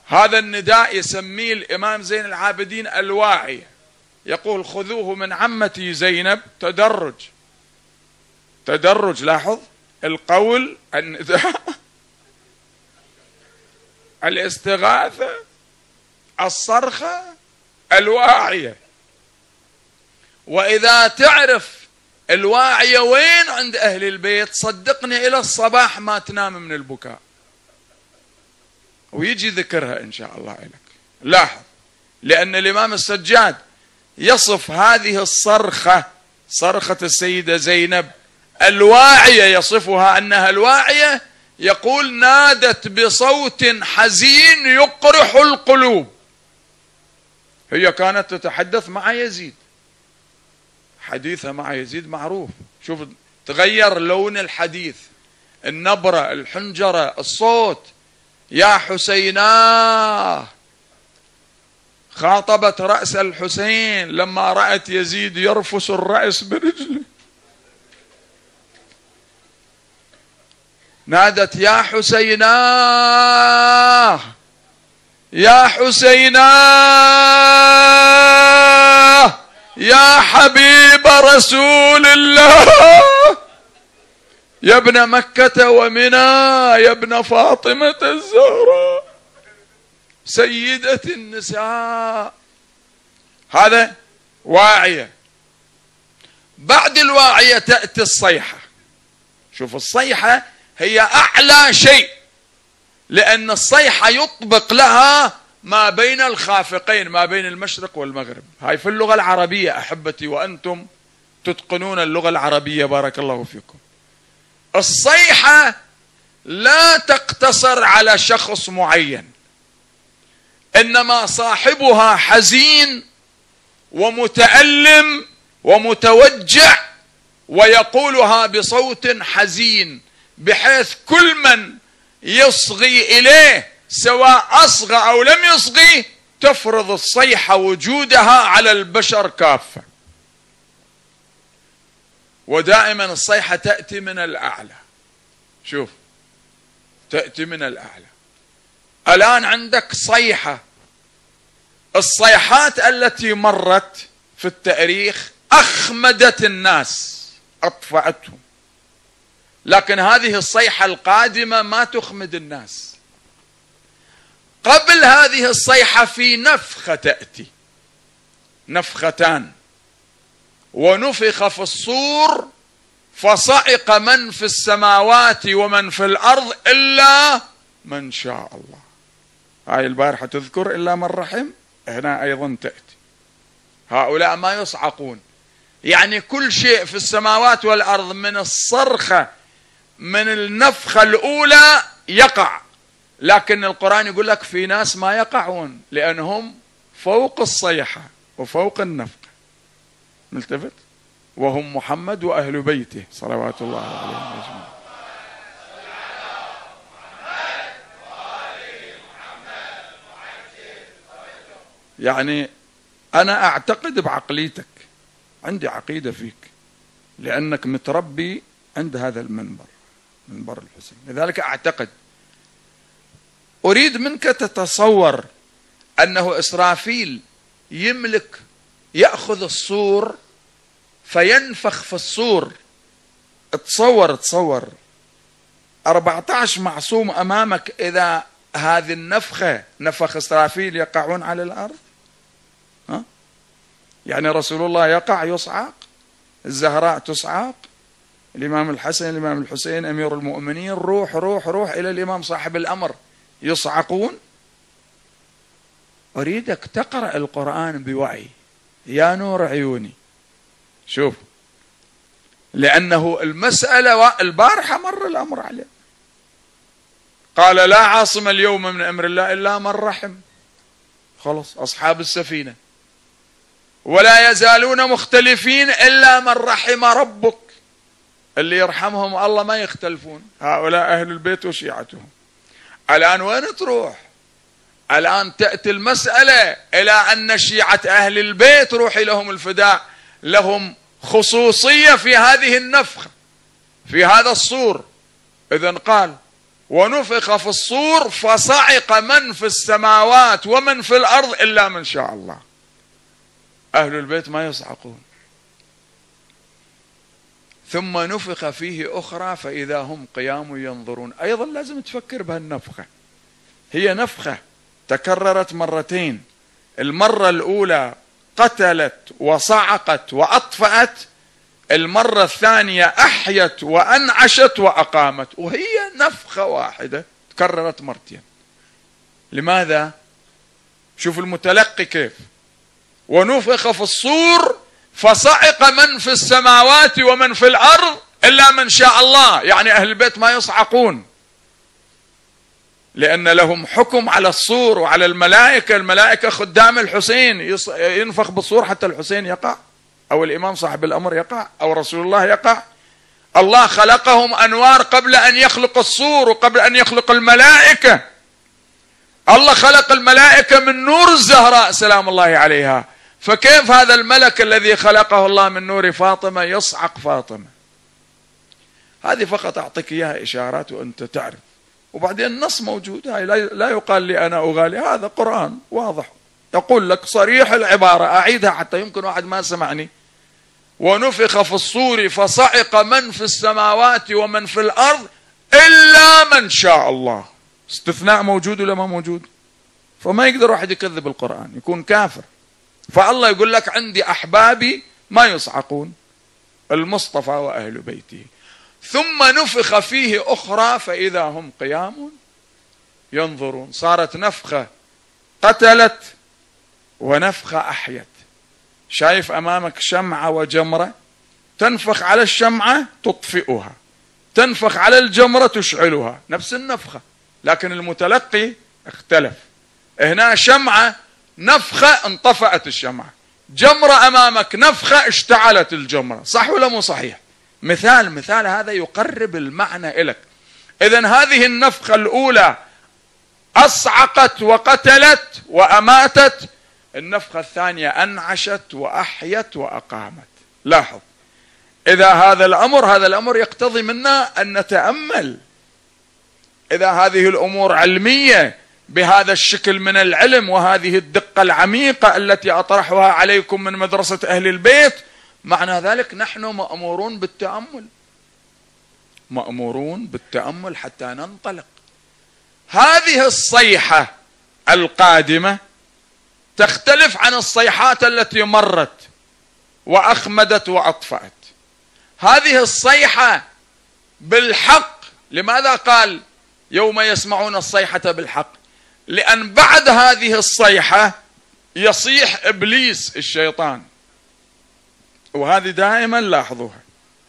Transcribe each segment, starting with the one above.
هذا النداء يسميه الإمام زين العابدين الواعية، يقول خذوه من عمتي زينب، تدرج تدرج، لاحظ القول، النداء، الاستغاثة، الصرخة، الواعية. وإذا تعرف الواعية وين عند أهل البيت صدقني إلى الصباح ما تنام من البكاء، ويجي ذكرها إن شاء الله لك. لاحظ، لأن الإمام السجاد يصف هذه الصرخة، صرخة السيدة زينب الواعية، يصفها أنها الواعية، يقول نادت بصوت حزين يقرح القلوب. هي كانت تتحدث مع يزيد، حديثها مع يزيد معروف، شوف تغير لون الحديث، النبرة، الحنجرة، الصوت. يا حسيناه، خاطبت رأس الحسين لما رأت يزيد يرفس الرأس برجله، نادت يا حسيناه يا حسيناه يا حبيب رسول الله، يا ابن مكة ومنى، يا ابن فاطمة الزهراء سيدة النساء. هذا واعية. بعد الواعية تأتي الصيحة. شوف الصيحة هي أعلى شيء، لأن الصيحة يطبق لها ما بين الخافقين، ما بين المشرق والمغرب. هاي في اللغة العربية أحبتي، وأنتم تتقنون اللغة العربية بارك الله فيكم. الصيحة لا تقتصر على شخص معين، إنما صاحبها حزين ومتألم ومتوجع، ويقولها بصوت حزين بحيث كل من يصغي إليه سواء أصغى أو لم يصغي تفرض الصيحة وجودها على البشر كافة. ودائما الصيحة تأتي من الأعلى. شوف، تأتي من الأعلى. الآن عندك صيحة، الصيحات التي مرت في التاريخ أخمدت الناس، أطفأتهم، لكن هذه الصيحة القادمة ما تخمد الناس. قبل هذه الصيحة في نفخة تأتي، نفختان، ونفخ في الصور فصعق من في السماوات ومن في الأرض إلا من شاء الله. هاي البارحة تذكر إلا من رحم، هنا أيضا تأتي. هؤلاء ما يصعقون، يعني كل شيء في السماوات والأرض من الصرخة من النفخة الأولى يقع، لكن القرآن يقول لك في ناس ما يقعون لأنهم فوق الصيحة وفوق النفخة. ملتفت؟ وهم محمد وأهل بيته صلوات الله عليهم أجمعين. يعني أنا أعتقد بعقليتك، عندي عقيدة فيك، لأنك متربي عند هذا المنبر، منبر الحسين. لذلك أعتقد، أريد منك تتصور أنه إسرافيل يملك يأخذ الصور فينفخ في الصور. تصور 14 معصوم أمامك، إذا هذه النفخة نفخ إسرافيل يقعون على الأرض. ها؟ يعني رسول الله يقع يصعق، الزهراء تصعق، الإمام الحسن الإمام الحسين أمير المؤمنين روح إلى الإمام صاحب الأمر يصعقون. أريدك تقرأ القرآن بوعي يا نور عيوني. شوف، لأنه المسألة البارحة مر الأمر عليه، قال لا عاصم اليوم من أمر الله إلا من رحم. خلص، أصحاب السفينة، ولا يزالون مختلفين إلا من رحم ربك. اللي يرحمهم الله ما يختلفون، هؤلاء أهل البيت وشيعتهم. الآن وين تروح؟ الآن تأتي المسألة إلى أن شيعة أهل البيت روحي لهم الفداء، لهم خصوصية في هذه النفخة، في هذا الصور. إذن قال ونفخ في الصور فصعق من في السماوات ومن في الأرض إلا من شاء الله. أهل البيت ما يصعقون. ثم نفخ فيه أخرى فإذا هم قيام ينظرون. أيضا لازم تفكر بهالنفخة، هي نفخة تكررت مرتين. المرة الأولى قتلت وصعقت وأطفأت، المرة الثانية أحيت وأنعشت وأقامت، وهي نفخة واحدة تكررت مرتين. لماذا؟ شوف المتلقي كيف. ونفخ في الصور فصعق من في السماوات ومن في الأرض إلا من شاء الله، يعني أهل البيت ما يصعقون، لأن لهم حكم على الصور وعلى الملائكة. الملائكة خدام الحسين، ينفخ بالصور حتى الحسين يقع، أو الإمام صاحب الأمر يقع، أو رسول الله يقع. الله خلقهم أنوار قبل أن يخلق الصور وقبل أن يخلق الملائكة. الله خلق الملائكة من نور الزهراء سلام الله عليها، فكيف هذا الملك الذي خلقه الله من نور فاطمة يصعق فاطمة؟ هذه فقط أعطيك إياها إشارات وأنت تعرف. وبعدين النص موجود، هاي لا يقال لي أنا أغالي، هذا قرآن واضح يقول لك صريح العبارة. أعيدها حتى يمكن واحد ما سمعني. ونفخ في الصور فصعق من في السماوات ومن في الأرض إلا من شاء الله. استثناء موجود ولا ما موجود؟ فما يقدر واحد يكذب القرآن، يكون كافر. فالله يقول لك عندي أحبابي ما يصعقون، المصطفى وأهل بيته. ثم نفخ فيه أخرى فإذا هم قيام ينظرون. صارت نفخة قتلت ونفخة أحيت. شايف أمامك شمعة وجمرة، تنفخ على الشمعة تطفئها، تنفخ على الجمرة تشعلها، نفس النفخة، لكن المتلقي اختلف. هنا شمعة نفخة انطفأت الشمعة، جمرة أمامك نفخة اشتعلت الجمرة. صح ولا مو صحيح؟ مثال هذا يقرب المعنى إليك. إذن هذه النفخة الأولى أصعقت وقتلت وأماتت، النفخة الثانية أنعشت وأحيت وأقامت. لاحظ، إذا هذا الأمر يقتضي منا أن نتأمل. إذا هذه الأمور علمية بهذا الشكل من العلم وهذه الدقة العميقة التي أطرحها عليكم من مدرسة أهل البيت، معنى ذلك نحن مأمورون بالتأمل حتى ننطلق. هذه الصيحة القادمة تختلف عن الصيحات التي مرت وأخمدت وأطفأت. هذه الصيحة بالحق. لماذا قال يوم يسمعون الصيحة بالحق؟ لأن بعد هذه الصيحة يصيح إبليس الشيطان، وهذه دائما لاحظوها.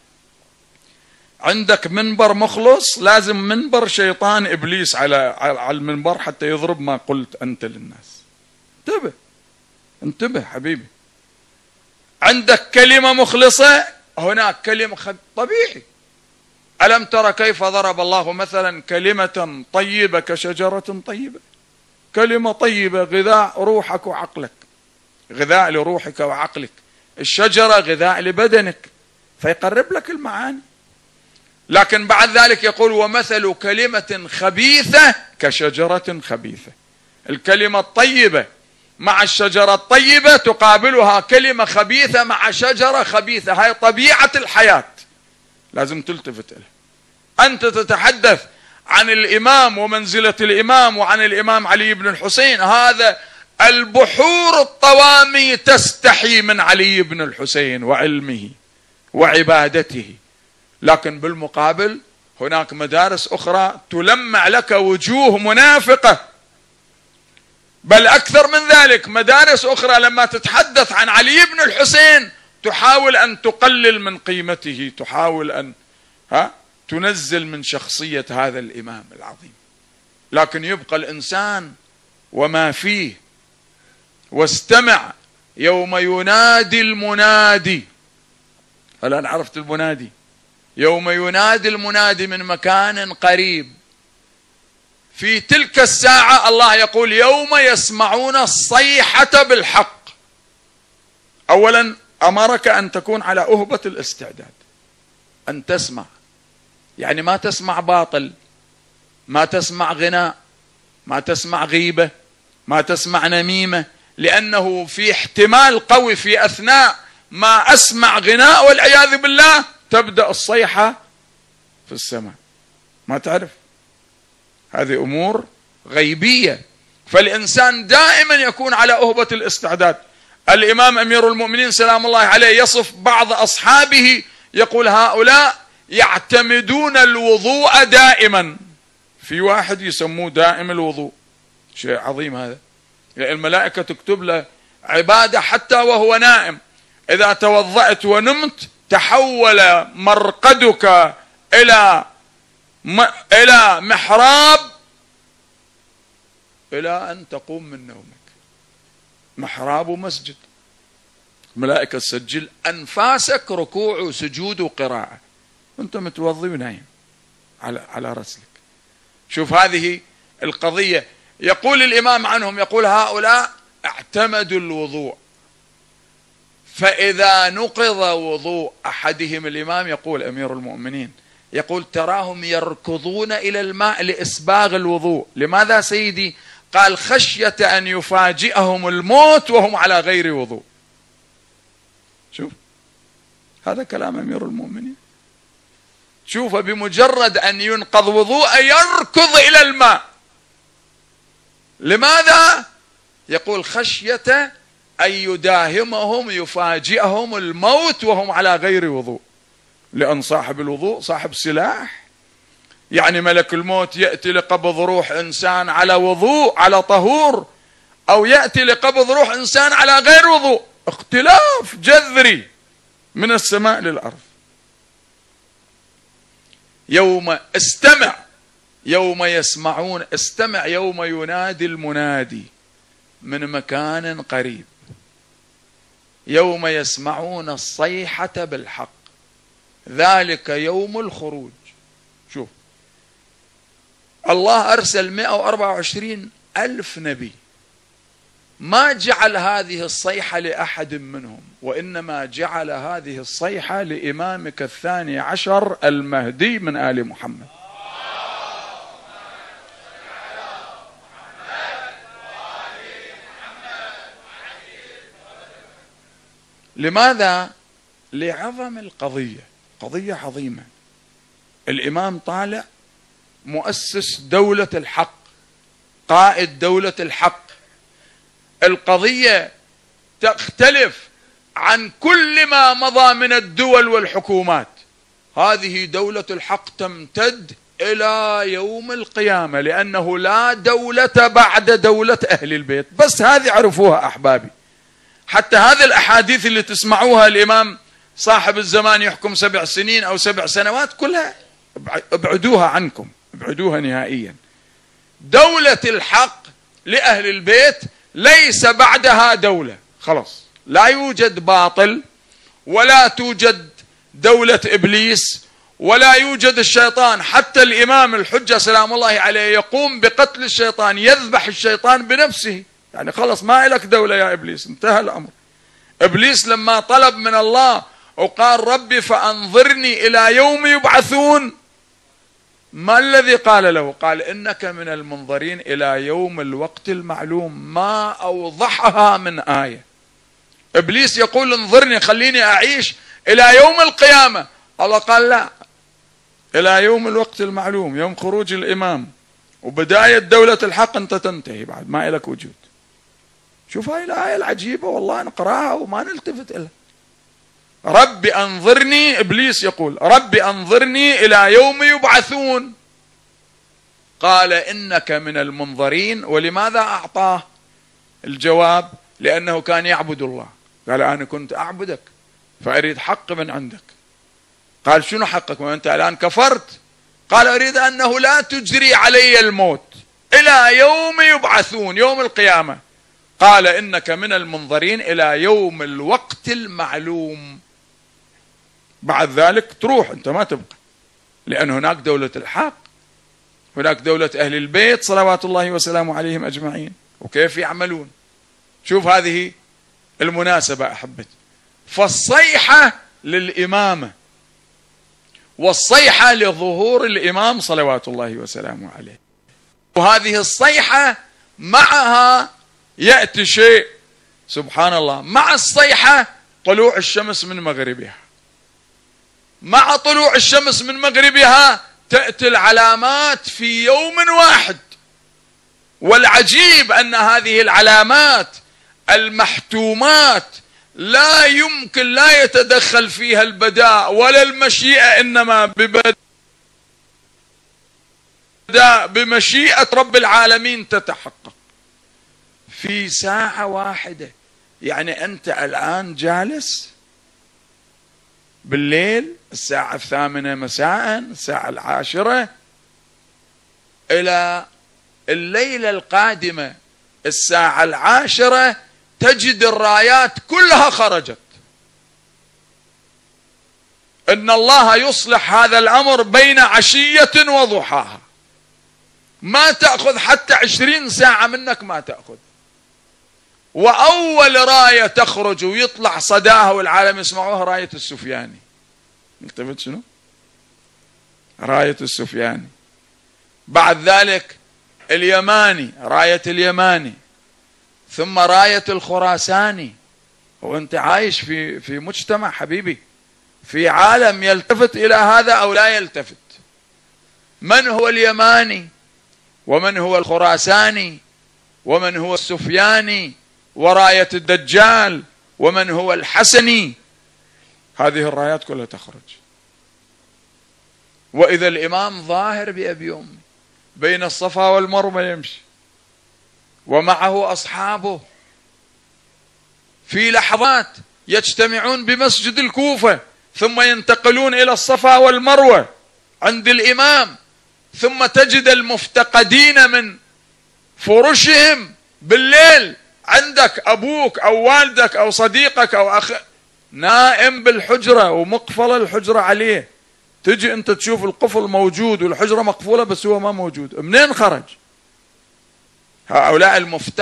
عندك منبر مخلص، لازم منبر شيطان إبليس على المنبر حتى يضرب ما قلت أنت للناس. انتبه حبيبي. عندك كلمة مخلصة، هناك كلمة طبيعي. ألم ترى كيف ضرب الله مثلا كلمة طيبة كشجرة طيبة؟ كلمة طيبة غذاء روحك وعقلك، غذاء لروحك وعقلك. الشجرة غذاء لبدنك، فيقرب لك المعاني. لكن بعد ذلك يقول ومثل كلمة خبيثة كشجرة خبيثة. الكلمة الطيبة مع الشجرة الطيبة تقابلها كلمة خبيثة مع شجرة خبيثة. هاي طبيعة الحياة، لازم تلتفت لها. أنت تتحدث عن الإمام ومنزلة الإمام وعن الإمام علي بن الحسين، هذا البحور الطوامي تستحي من علي بن الحسين وعلمه وعبادته. لكن بالمقابل هناك مدارس أخرى تلمع لك وجوه منافقة، بل أكثر من ذلك مدارس أخرى لما تتحدث عن علي بن الحسين تحاول أن تقلل من قيمته، تحاول أن تنزل من شخصية هذا الإمام العظيم. لكن يبقى الإنسان وما فيه. واستمع يوم ينادي المنادي. الآن عرفت المنادي؟ يوم ينادي المنادي من مكان قريب. في تلك الساعة الله يقول يوم يسمعون الصيحة بالحق. أولا أمرك أن تكون على أهبة الاستعداد، أن تسمع، يعني ما تسمع باطل، ما تسمع غناء، ما تسمع غيبة، ما تسمع نميمة، لأنه في احتمال قوي في أثناء ما أسمع غناء والعياذ بالله تبدأ الصيحة في السماء، ما تعرف. هذه أمور غيبية، فالإنسان دائما يكون على أهبة الاستعداد. الإمام أمير المؤمنين سلام الله عليه يصف بعض أصحابه يقول هؤلاء يعتمدون الوضوء دائما. في واحد يسموه دائم الوضوء، شيء عظيم هذا، يعني الملائكة تكتب له عبادة حتى وهو نائم. إذا توضأت ونمت تحول مرقدك إلى محراب إلى أن تقوم من نومك، محراب ومسجد. ملائكة تسجل أنفاسك ركوع وسجود وقراءة، أنت متوضي ونايم على رسلك. شوف هذه القضية. يقول الإمام عنهم، يقول هؤلاء اعتمدوا الوضوء، فإذا نقض وضوء أحدهم، الإمام يقول أمير المؤمنين يقول تراهم يركضون إلى الماء لإسباغ الوضوء. لماذا سيدي؟ قال خشية أن يفاجئهم الموت وهم على غير وضوء. شوف هذا كلام أمير المؤمنين. شوف بمجرد أن ينقض وضوء يركض إلى الماء. لماذا؟ يقول خشية أن يداهمهم يفاجئهم الموت وهم على غير وضوء، لأن صاحب الوضوء صاحب سلاح. يعني ملك الموت يأتي لقبض روح إنسان على وضوء على طهور، أو يأتي لقبض روح إنسان على غير وضوء، اختلاف جذري من السماء للأرض. يوم استمع يوم يسمعون، استمع يوم ينادي المنادي من مكان قريب، يوم يسمعون الصيحة بالحق، ذلك يوم الخروج. شوف الله أرسل 124 ألف نبي، ما جعل هذه الصيحة لأحد منهم، وإنما جعل هذه الصيحة لإمامك الثاني عشر المهدي من آل محمد. لماذا؟ لعظم القضية، قضية عظيمة. الإمام طالع مؤسس دولة الحق، قائد دولة الحق. القضية تختلف عن كل ما مضى من الدول والحكومات. هذه دولة الحق تمتد إلى يوم القيامة، لأنه لا دولة بعد دولة أهل البيت. بس هذه عرفوها أحبابي. حتى هذه الأحاديث اللي تسمعوها الإمام صاحب الزمان يحكم 7 سنين أو 7 سنوات، كلها ابعدوها عنكم، ابعدوها نهائيا. دولة الحق لأهل البيت ليس بعدها دولة، خلاص. لا يوجد باطل، ولا توجد دولة إبليس، ولا يوجد الشيطان. حتى الإمام الحجة سلام الله عليه يقوم بقتل الشيطان، يذبح الشيطان بنفسه. يعني خلص ما إلك دولة يا إبليس، انتهى الأمر. إبليس لما طلب من الله وقال ربي فأنظرني إلى يوم يبعثون، ما الذي قال له؟ قال إنك من المنظرين إلى يوم الوقت المعلوم. ما أوضحها من آية. إبليس يقول انظرني، خليني أعيش إلى يوم القيامة. الله قال لا، إلى يوم الوقت المعلوم، يوم خروج الإمام وبداية دولة الحق أنت تنتهي، بعد ما إلك وجود. شوف هاي الآية العجيبة والله، نقرأها وما نلتفت إلها. ربي أنظرني، إبليس يقول ربي أنظرني إلى يوم يبعثون. قال إنك من المنظرين. ولماذا أعطاه الجواب؟ لأنه كان يعبد الله. قال أنا كنت أعبدك فأريد حق من عندك. قال شنو حقك وأنت الآن كفرت؟ قال أريد أنه لا تجري علي الموت إلى يوم يبعثون، يوم القيامة. قال إنك من المنظرين إلى يوم الوقت المعلوم. بعد ذلك تروح أنت، ما تبقى، لأن هناك دولة الحق، هناك دولة أهل البيت صلوات الله وسلامه عليهم أجمعين، وكيف يعملون. شوف هذه المناسبة أحبتي. فالصيحة للإمامة، والصيحة لظهور الإمام صلوات الله وسلامه عليه. وهذه الصيحة معها يأتي شيء سبحان الله، مع الصيحة طلوع الشمس من مغربها، مع طلوع الشمس من مغربها تأتي العلامات في يوم واحد. والعجيب أن هذه العلامات المحتومات لا يمكن لا يتدخل فيها البداء ولا المشيئة، إنما بمشيئة رب العالمين تتحقق في ساعة واحدة. يعني أنت الآن جالس بالليل الساعة 8 مساء، الساعة 10، إلى الليلة القادمة الساعة 10 تجد الرايات كلها خرجت. إن الله يصلح هذا الأمر بين عشية وضحاها، ما تأخذ حتى 20 ساعة منك ما تأخذ. وأول راية تخرج ويطلع صداها والعالم يسمعوها راية السفياني. التفت شنو؟ راية السفياني. بعد ذلك اليماني، راية اليماني، ثم راية الخراساني. وانت عايش في مجتمع حبيبي، في عالم يلتفت إلى هذا أو لا يلتفت. من هو اليماني ومن هو الخراساني ومن هو السفياني وراية الدجال ومن هو الحسني؟ هذه الرايات كلها تخرج. وإذا الإمام ظاهر بأبي أمي بين الصفا والمروة يمشي ومعه أصحابه، في لحظات يجتمعون بمسجد الكوفة ثم ينتقلون إلى الصفا والمروة عند الإمام، ثم تجد المفتقدين من فرشهم بالليل عندك أبوك أو والدك أو صديقك أو أخ نائم بالحجرة ومقفل الحجرة عليه، تجي أنت تشوف القفل موجود والحجرة مقفولة بس هو ما موجود. منين خرج؟ هؤلاء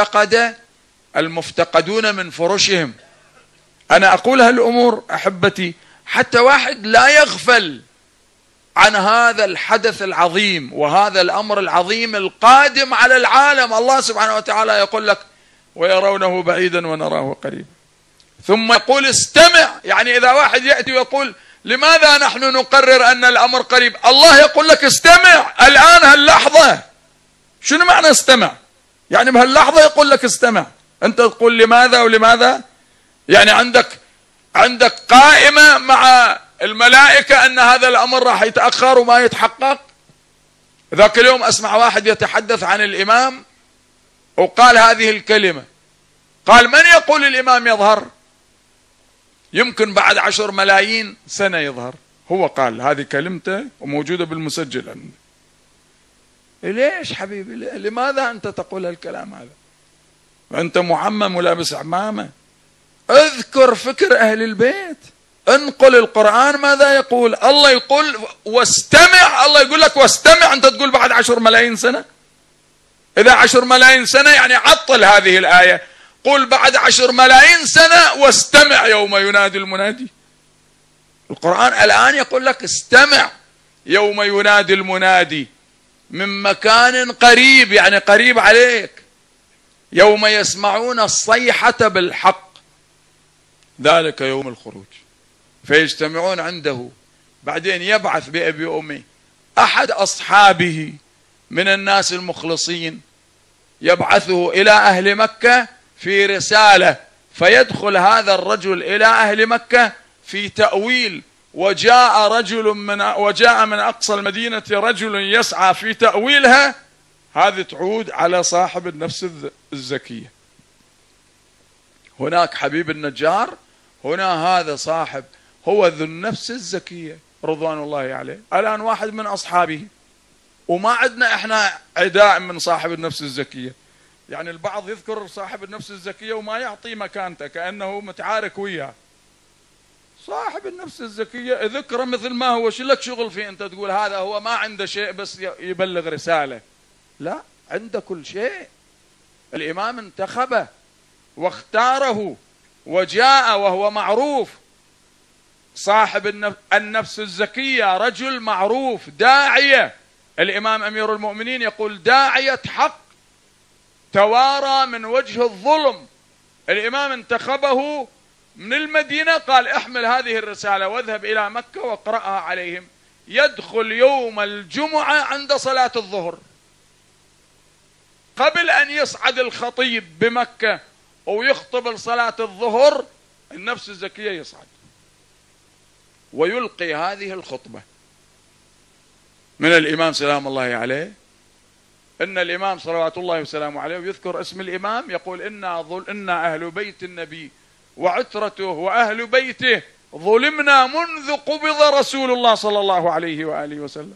المفتقدون من فرشهم. أنا أقول هالأمور أحبتي حتى واحد لا يغفل عن هذا الحدث العظيم وهذا الأمر العظيم القادم على العالم. الله سبحانه وتعالى يقول لك ويرونه بعيدا ونراه قريبا، ثم يقول استمع. يعني إذا واحد يأتي ويقول لماذا نحن نقرر أن الأمر قريب، الله يقول لك استمع الآن هاللحظة. شنو معنى استمع؟ يعني بهاللحظة يقول لك استمع. أنت تقول لماذا ولماذا؟ يعني عندك قائمة مع الملائكة أن هذا الأمر راح يتأخر وما يتحقق. ذاك اليوم أسمع واحد يتحدث عن الإمام وقال هذه الكلمة، قال من يقول الإمام يظهر؟ يمكن بعد 10 ملايين سنة يظهر. هو قال هذه كلمته وموجودة بالمسجل عنده. ليش حبيبي؟ لماذا أنت تقول الكلام هذا وأنت معمم ولابس عمامة؟ اذكر فكر أهل البيت، انقل القرآن ماذا يقول. الله يقول واستمع، الله يقول لك واستمع، أنت تقول بعد 10 ملايين سنة. إذا 10 ملايين سنة يعني عطل هذه الآية، قل بعد 10 ملايين سنة واستمع يوم ينادي المنادي. القرآن الآن يقول لك استمع يوم ينادي المنادي من مكان قريب، يعني قريب عليك، يوم يسمعون الصيحة بالحق ذلك يوم الخروج فيجتمعون عنده. بعدين يبعث بأبي أمي أحد أصحابه من الناس المخلصين، يبعثه إلى أهل مكة في رسالة، فيدخل هذا الرجل إلى أهل مكة في تأويل. وجاء من أقصى المدينة رجل يسعى في تأويلها. هذه تعود على صاحب النفس الزكية. هناك حبيب النجار، هنا هذا صاحب هو ذو النفس الزكية رضوان الله عليه. الآن واحد من أصحابه، وما عندنا إحنا عداء من صاحب النفس الزكية. يعني البعض يذكر صاحب النفس الزكية وما يعطي مكانته كأنه متعارك وياه. صاحب النفس الزكية ذكره مثل ما هو، شو لك شغل فيه أنت تقول هذا هو ما عنده شيء بس يبلغ رسالة؟ لا، عنده كل شيء. الإمام انتخبه واختاره وجاء وهو معروف. صاحب النفس الزكية رجل معروف داعية، الإمام أمير المؤمنين يقول داعية حق توارى من وجه الظلم. الإمام انتخبه من المدينة، قال احمل هذه الرسالة واذهب إلى مكة واقرأها عليهم. يدخل يوم الجمعة عند صلاة الظهر قبل أن يصعد الخطيب بمكة ويخطب لصلاة الظهر، النفس الزكية يصعد ويلقي هذه الخطبة من الإمام سلام الله عليه. إن الإمام صلوات الله وسلامه عليه ويذكر اسم الإمام، يقول إنا أهل بيت النبي وعترته وأهل بيته ظلمنا منذ قبض رسول الله صلى الله عليه وآله وسلم،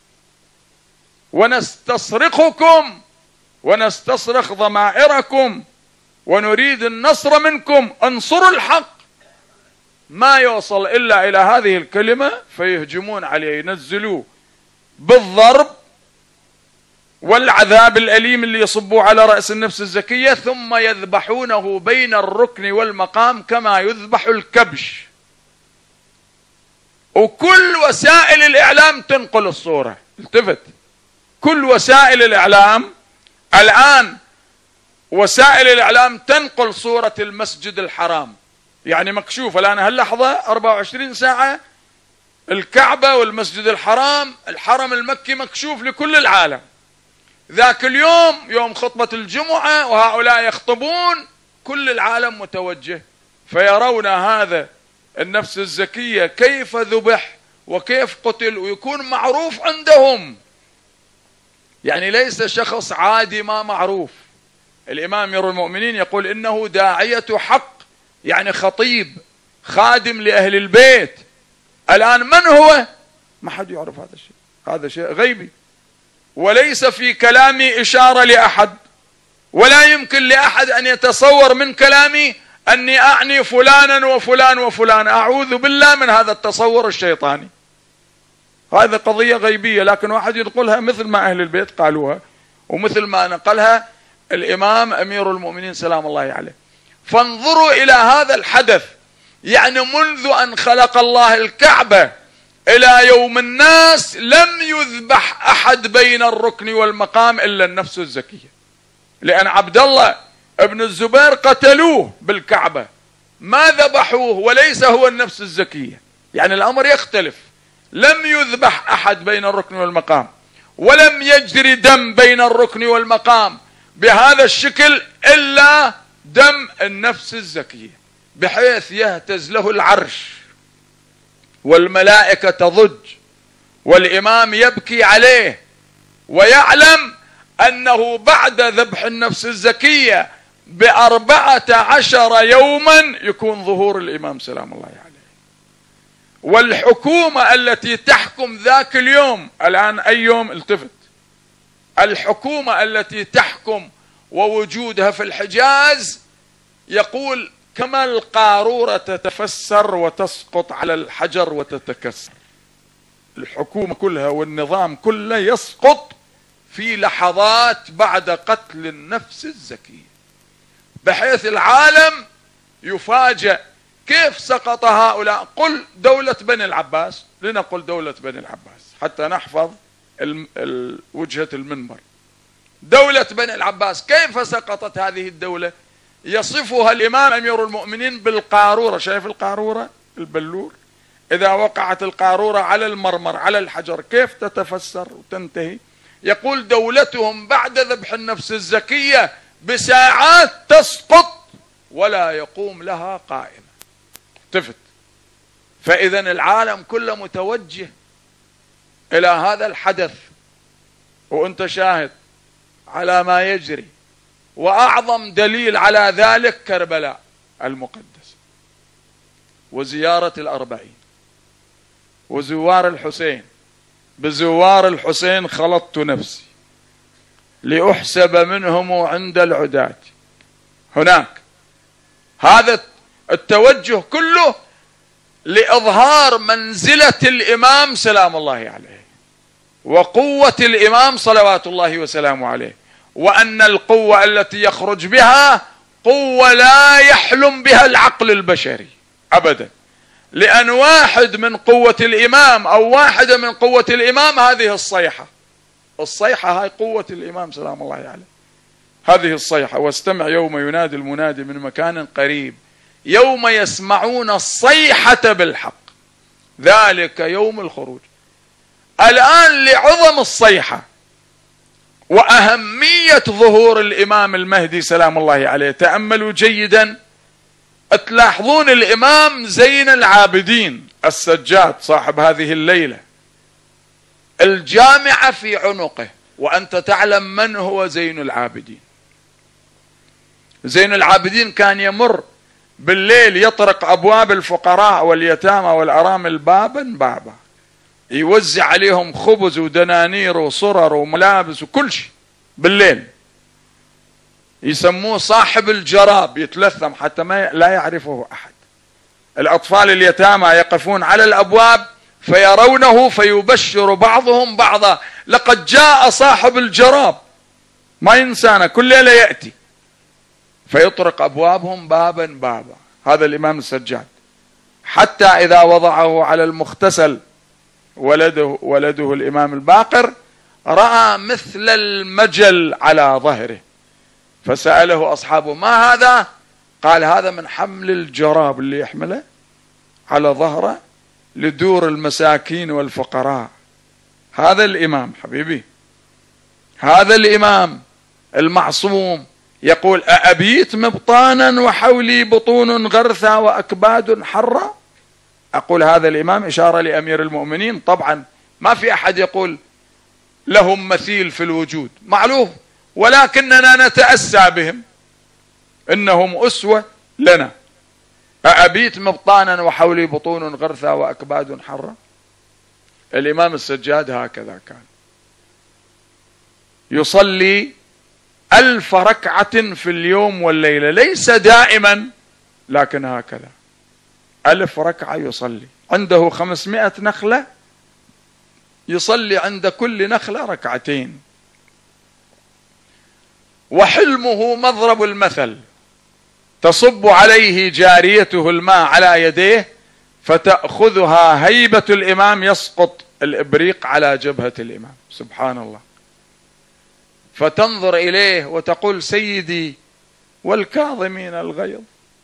ونستصرخكم ونستصرخ ضمائركم ونريد النصر منكم، انصروا الحق. ما يوصل إلا إلى هذه الكلمة فيهجمون عليه، ينزلوه بالضرب والعذاب الأليم اللي يصبوا على رأس النفس الزكية، ثم يذبحونه بين الركن والمقام كما يذبح الكبش. وكل وسائل الإعلام تنقل الصورة. التفت، كل وسائل الإعلام الآن، وسائل الإعلام تنقل صورة المسجد الحرام، يعني مكشوف الآن هاللحظة 24 ساعة الكعبة والمسجد الحرام، الحرم المكي مكشوف لكل العالم. ذاك اليوم يوم خطبة الجمعة وهؤلاء يخطبون، كل العالم متوجه، فيرون هذا النفس الزكية كيف ذبح وكيف قتل، ويكون معروف عندهم، يعني ليس شخص عادي ما معروف. الإمام أمير المؤمنين يقول إنه داعية حق، يعني خطيب خادم لأهل البيت. الآن من هو؟ ما حد يعرف هذا الشيء، هذا شيء غيبي، وليس في كلامي إشارة لأحد، ولا يمكن لأحد أن يتصور من كلامي أني أعني فلانا وفلان وفلان، أعوذ بالله من هذا التصور الشيطاني. هذا قضية غيبية، لكن واحد ينقلها مثل ما أهل البيت قالوها ومثل ما نقلها الإمام أمير المؤمنين سلام الله عليه. فانظروا إلى هذا الحدث، يعني منذ أن خلق الله الكعبة إلى يوم الناس لم يذبح أحد بين الركن والمقام إلا النفس الزكية، لأن عبد الله ابن الزبير قتلوه بالكعبة، ما ذبحوه، وليس هو النفس الزكية، يعني الأمر يختلف. لم يذبح أحد بين الركن والمقام، ولم يجري دم بين الركن والمقام بهذا الشكل إلا دم النفس الزكية، بحيث يهتز له العرش والملائكة تضج والإمام يبكي عليه، ويعلم أنه بعد ذبح النفس الزكية ب14 يوما يكون ظهور الإمام سلام الله عليه. والحكومة التي تحكم ذاك اليوم، الآن أي يوم؟ التفت، الحكومة التي تحكم ووجودها في الحجاز، يقول كما القارورة تتفسر وتسقط على الحجر وتتكسر، الحكومة كلها والنظام كله يسقط في لحظات بعد قتل النفس الزكية، بحيث العالم يفاجأ كيف سقط هؤلاء. قل دولة بني العباس، لنقل دولة بني العباس حتى نحفظ وجهة المنبر. دولة بني العباس كيف سقطت هذه الدولة؟ يصفها الإمام أمير المؤمنين بالقارورة. شايف القارورة البلور؟ إذا وقعت القارورة على المرمر على الحجر كيف تتفسر وتنتهي؟ يقول دولتهم بعد ذبح النفس الزكية بساعات تسقط ولا يقوم لها قائمة. تفت. فإذا العالم كله متوجه إلى هذا الحدث، وأنت شاهد على ما يجري. وأعظم دليل على ذلك كربلاء المقدس وزيارة الأربعين وزوار الحسين. بزوار الحسين خلطت نفسي لأحسب منهم عند العداة. هناك هذا التوجه كله لإظهار منزلة الإمام سلام الله عليه وقوة الإمام صلوات الله وسلامه عليه، وأن القوة التي يخرج بها قوة لا يحلم بها العقل البشري أبدا، لأن واحد من قوة الإمام أو واحدة من قوة الإمام هذه الصيحة. الصيحة هاي قوة الإمام سلام الله عليه، هذه الصيحة. واستمع يوم ينادي المنادي من مكان قريب يوم يسمعون الصيحة بالحق ذلك يوم الخروج. الآن لعظم الصيحة وأهمية ظهور الإمام المهدي سلام الله عليه، تأملوا جيدا، تلاحظون الإمام زين العابدين السجاد صاحب هذه الليلة الجامعة في عنقه، وأنت تعلم من هو زين العابدين. زين العابدين كان يمر بالليل يطرق أبواب الفقراء واليتامى والأرامل بابا بابا، يوزع عليهم خبز ودنانير وصرر وملابس وكل شيء بالليل. يسموه صاحب الجراب، يتلثم حتى لا يعرفه أحد. الأطفال اليتامى يقفون على الأبواب فيرونه فيبشر بعضهم بعضا لقد جاء صاحب الجراب، ما ينسانا كل ليلة يأتي، فيطرق أبوابهم بابا بابا. هذا الإمام السجاد، حتى إذا وضعه على المغتسل ولده الإمام الباقر رأى مثل المجل على ظهره، فسأله أصحابه ما هذا؟ قال هذا من حمل الجراب اللي يحمله على ظهره لدور المساكين والفقراء. هذا الإمام حبيبي، هذا الإمام المعصوم يقول أأبيت مبطانا وحولي بطون غرثا وأكباد حرة. أقول هذا الإمام إشارة لأمير المؤمنين، طبعا ما في أحد يقول لهم مثيل في الوجود معلوم، ولكننا نتأسى بهم، إنهم أسوة لنا. أأبيت مبطانا وحولي بطون غرثا وأكباد حرة. الإمام السجاد هكذا كان يصلي 1000 ركعة في اليوم والليلة، ليس دائما لكن هكذا 1000 ركعة يصلي. عنده 500 نخلة يصلي عند كل نخلة ركعتين. وحلمه مضرب المثل، تصب عليه جاريته الماء على يديه فتأخذها هيبة الإمام، يسقط الإبريق على جبهة الإمام سبحان الله، فتنظر إليه وتقول سيدي والكاظمين الغيظ.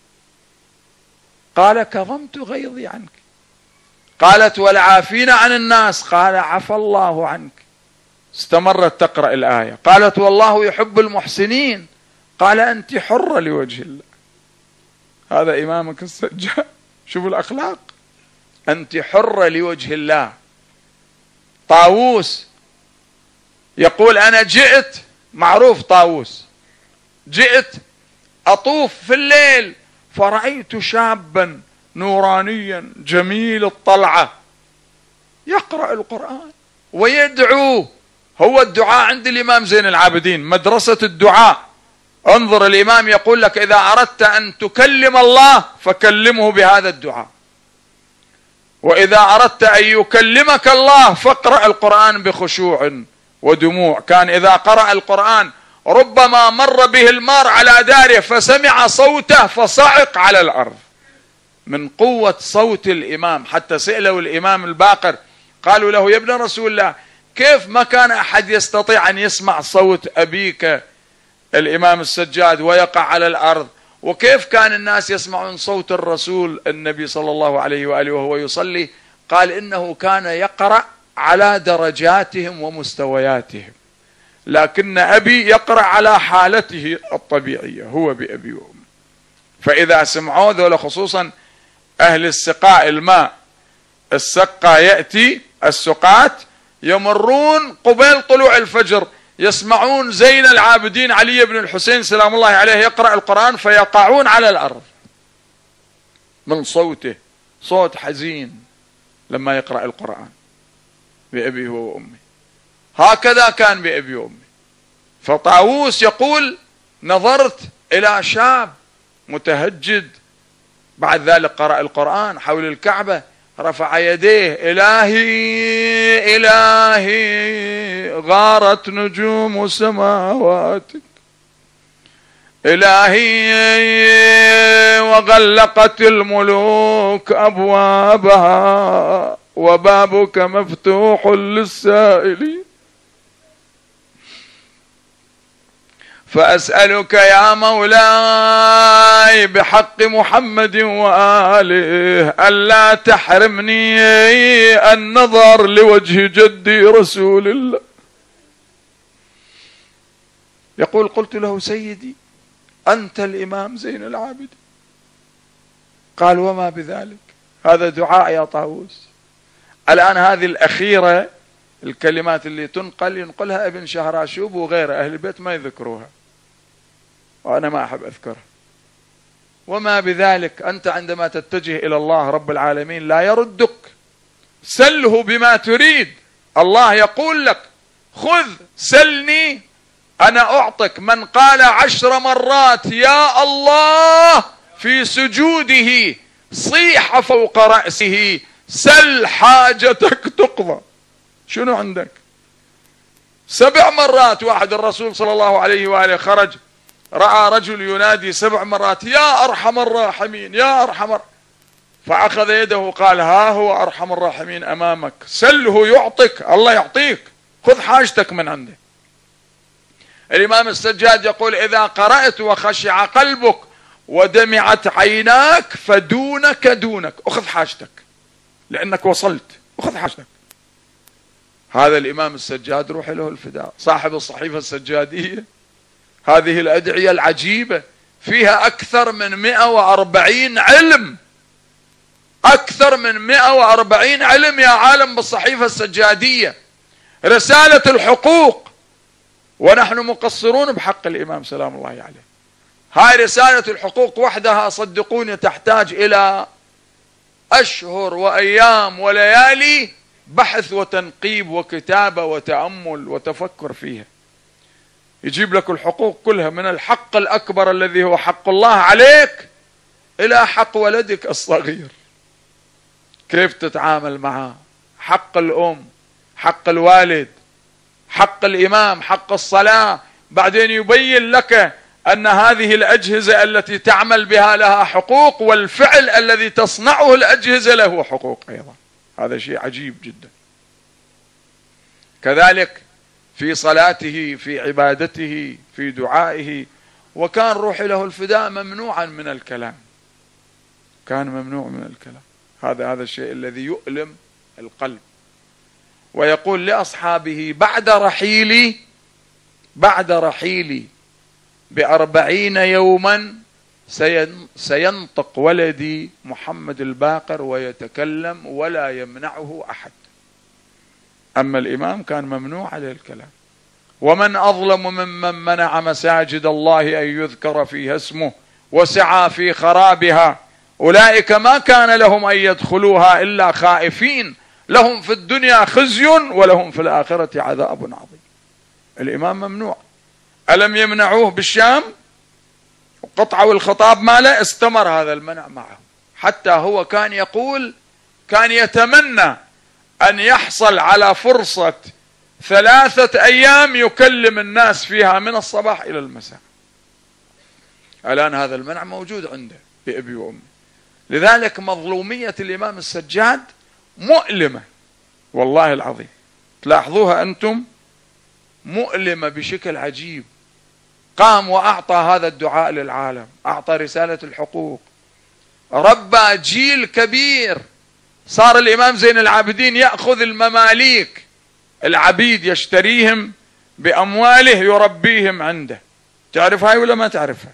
قال كظمت غيظي عنك. قالت والعافين عن الناس. قال عفى الله عنك. استمرت تقرأ الآية. قالت والله يحب المحسنين. قال أنت حرة لوجه الله. هذا إمامك السجاد، شوفوا الأخلاق، أنت حرة لوجه الله. طاووس يقول أنا جئت، معروف طاووس، جئت أطوف في الليل فرأيت شابا نورانيا جميل الطلعة يقرأ القرآن ويدعو. هو الدعاء عند الإمام زين العابدين مدرسة الدعاء. انظر الإمام يقول لك إذا أردت أن تكلم الله فكلمه بهذا الدعاء، وإذا أردت أن يكلمك الله فاقرأ القرآن بخشوع ودموع. كان إذا قرأ القرآن ربما مر به المار على داره فسمع صوته فصعق على الأرض من قوة صوت الإمام. حتى سئله الإمام الباقر قالوا له يا ابن رسول الله كيف ما كان أحد يستطيع أن يسمع صوت أبيك الإمام السجاد ويقع على الأرض، وكيف كان الناس يسمعون صوت الرسول النبي صلى الله عليه وآله وهو يصلي؟ قال إنه كان يقرأ على درجاتهم ومستوياتهم، لكن أبي يقرأ على حالته الطبيعية، هو بأبي وأمي. فإذا سمعوا ذولا خصوصا أهل السقاء الماء، السقا يأتي السقات يمرون قبيل طلوع الفجر يسمعون زين العابدين علي بن الحسين سلام الله عليه يقرأ القرآن فيقعون على الأرض من صوته، صوت حزين لما يقرأ القرآن بأبي وأمي. هكذا كان بأبي وأمي. فطاووس يقول نظرت إلى شاب متهجد بعد ذلك قرأ القرآن حول الكعبة رفع يديه إلهي إلهي غارت نجوم سماواتك إلهي وغلقت الملوك أبوابها وبابك مفتوح للسائلين، فأسألك يا مولاي بحق محمد وآله ألا تحرمني النظر لوجه جدي رسول الله. يقول: قلت له: سيدي أنت الإمام زين العابدين. قال: وما بذلك، هذا دعاء يا طاووس. الآن هذه الأخيرة، الكلمات اللي تنقل ينقلها ابن شهراشوب وغيره، أهل البيت ما يذكروها وأنا ما أحب أذكرها. وما بذلك، أنت عندما تتجه إلى الله رب العالمين لا يردك، سله بما تريد. الله يقول لك: خذ سلني أنا أعطك. من قال 10 مرات يا الله في سجوده صيح فوق رأسه: سل حاجتك تقضى. شنو عندك؟ 7 مرات. واحد الرسول صلى الله عليه وآله خرج رأى رجل ينادي 7 مرات: يا أرحم الراحمين يا أرحم، فأخذ يده وقال: ها هو أرحم الراحمين أمامك، سله يعطك، الله يعطيك، خذ حاجتك من عنده. الإمام السجاد يقول: إذا قرأت وخشع قلبك ودمعت عيناك فدونك دونك، أخذ حاجتك لأنك وصلت، أخذ حاجتك. هذا الإمام السجاد روح له الفداء، صاحب الصحيفة السجادية. هذه الأدعية العجيبة فيها أكثر من 140 علم، أكثر من 140 علم يا عالم بالصحيفة السجادية. رسالة الحقوق، ونحن مقصرون بحق الإمام سلام الله عليه. هاي رسالة الحقوق وحدها صدقوني تحتاج إلى أشهر وأيام وليالي بحث وتنقيب وكتابة وتأمل وتفكر فيها. يجيب لك الحقوق كلها، من الحق الأكبر الذي هو حق الله عليك إلى حق ولدك الصغير، كيف تتعامل معه، حق الأم، حق الوالد، حق الإمام، حق الصلاة. بعدين يبين لك أن هذه الأجهزة التي تعمل بها لها حقوق، والفعل الذي تصنعه الأجهزة له حقوق أيضا. هذا شيء عجيب جدا. كذلك في صلاته، في عبادته، في دعائه. وكان روح له الفداء ممنوعا من الكلام، كان ممنوع من الكلام. هذا الشيء الذي يؤلم القلب. ويقول لأصحابه: بعد رحيلي ب40 يوما سينطق ولدي محمد الباقر ويتكلم ولا يمنعه أحد. أما الإمام كان ممنوع عليه الكلام. ومن أظلم ممن منع مساجد الله أن يذكر فيها اسمه وسعى في خرابها، أولئك ما كان لهم أن يدخلوها إلا خائفين، لهم في الدنيا خزي ولهم في الآخرة عذاب عظيم. الإمام ممنوع. ألم يمنعوه بالشام وقطعوا الخطاب ماله؟ استمر هذا المنع معه، حتى هو كان يقول، كان يتمنى أن يحصل على فرصة 3 أيام يكلم الناس فيها من الصباح إلى المساء. الآن هذا المنع موجود عنده بأبي وأمي. لذلك مظلومية الإمام السجاد مؤلمة والله العظيم، تلاحظوها أنتم، مؤلمة بشكل عجيب. قام وأعطى هذا الدعاء للعالم، أعطى رسالة الحقوق، ربى جيل كبير. صار الإمام زين العابدين يأخذ المماليك، العبيد، يشتريهم بأمواله يربيهم عنده. تعرف هاي ولا ما تعرفها؟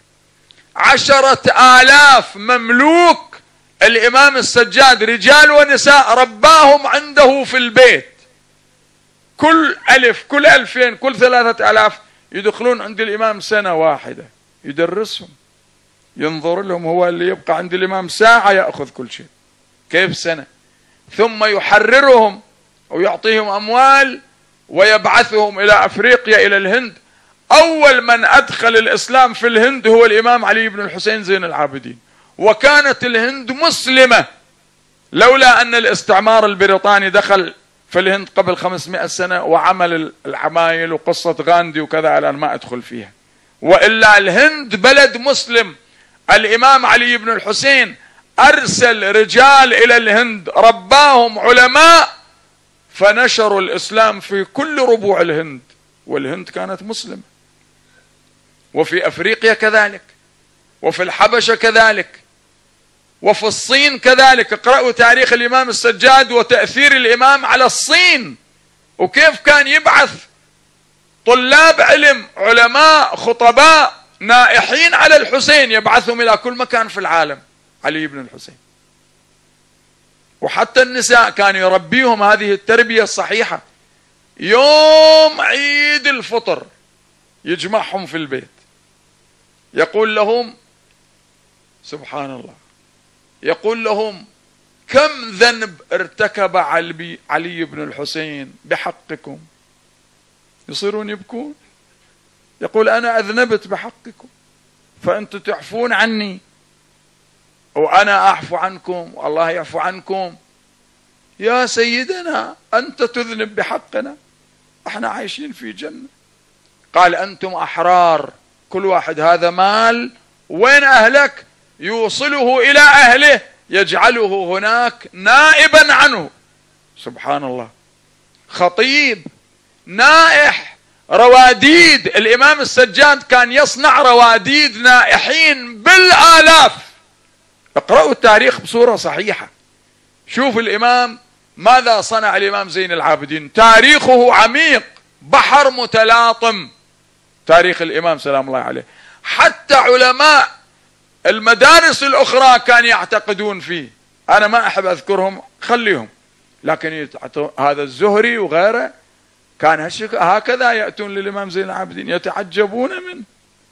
10,000 مملوك الإمام السجاد، رجال ونساء، رباهم عنده في البيت. كل 1000 كل 2000 كل 3000 يدخلون عند الإمام سنة واحدة، يدرسهم، ينظر لهم. هو اللي يبقى عند الإمام ساعة يأخذ كل شيء. كيف سنة؟ ثم يحررهم ويعطيهم أموال ويبعثهم إلى أفريقيا، إلى الهند. أول من أدخل الإسلام في الهند هو الإمام علي بن الحسين زين العابدين. وكانت الهند مسلمة لولا أن الاستعمار البريطاني دخل في الهند قبل 500 سنة وعمل العمايل وقصة غاندي وكذا، الآن ما أدخل فيها. وإلا الهند بلد مسلم. الإمام علي بن الحسين أرسل رجال إلى الهند رباهم علماء فنشروا الإسلام في كل ربوع الهند، والهند كانت مسلمة، وفي أفريقيا كذلك، وفي الحبشة كذلك، وفي الصين كذلك. اقرأوا تاريخ الإمام السجاد وتأثير الإمام على الصين، وكيف كان يبعث طلاب علم، علماء، خطباء، نائحين على الحسين، يبعثهم إلى كل مكان في العالم علي بن الحسين. وحتى النساء كان يربيهم هذه التربية الصحيحة. يوم عيد الفطر يجمعهم في البيت، يقول لهم سبحان الله، يقول لهم كم ذنب ارتكب علي بن الحسين بحقكم؟ يصيرون يبكون، يقول أنا أذنبت بحقكم فأنتم تعفون عني وأنا أعفو عنكم والله يعفو عنكم. يا سيدنا أنت تذنب بحقنا، احنا عايشين في جنة. قال أنتم أحرار، كل واحد هذا مال، وين أهلك؟ يوصله إلى أهله، يجعله هناك نائبا عنه. سبحان الله، خطيب، نائح، رواديد. الإمام السجاد كان يصنع رواديد نائحين بالآلاف. اقرأوا التاريخ بصورة صحيحة، شوف الإمام ماذا صنع الإمام زين العابدين. تاريخه عميق، بحر متلاطم تاريخ الإمام سلام الله عليه. حتى علماء المدارس الأخرى كان يعتقدون فيه، أنا ما أحب أذكرهم خليهم، لكن هذا الزهري وغيره كان هكذا يأتون للإمام زين العابدين يتعجبون منه،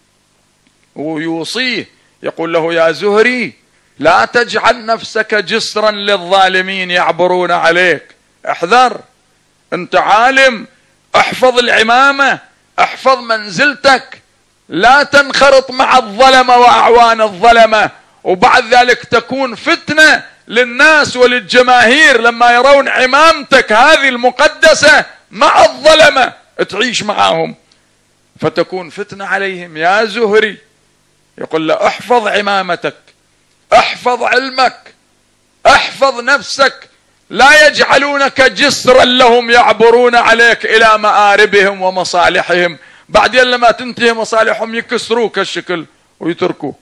ويوصيه يقول له يا زهري لا تجعل نفسك جسرا للظالمين يعبرون عليك، احذر، انت عالم، احفظ العمامة، احفظ منزلتك، لا تنخرط مع الظلمة وأعوان الظلمة، وبعد ذلك تكون فتنة للناس وللجماهير لما يرون عمامتك هذه المقدسة مع الظلمة تعيش معهم فتكون فتنة عليهم. يا زهري يقول له احفظ عمامتك، احفظ علمك، احفظ نفسك، لا يجعلونك جسرا لهم يعبرون عليك إلى مآربهم ومصالحهم، بعدين لما تنتهي مصالحهم يكسروك الشكل ويتركوك.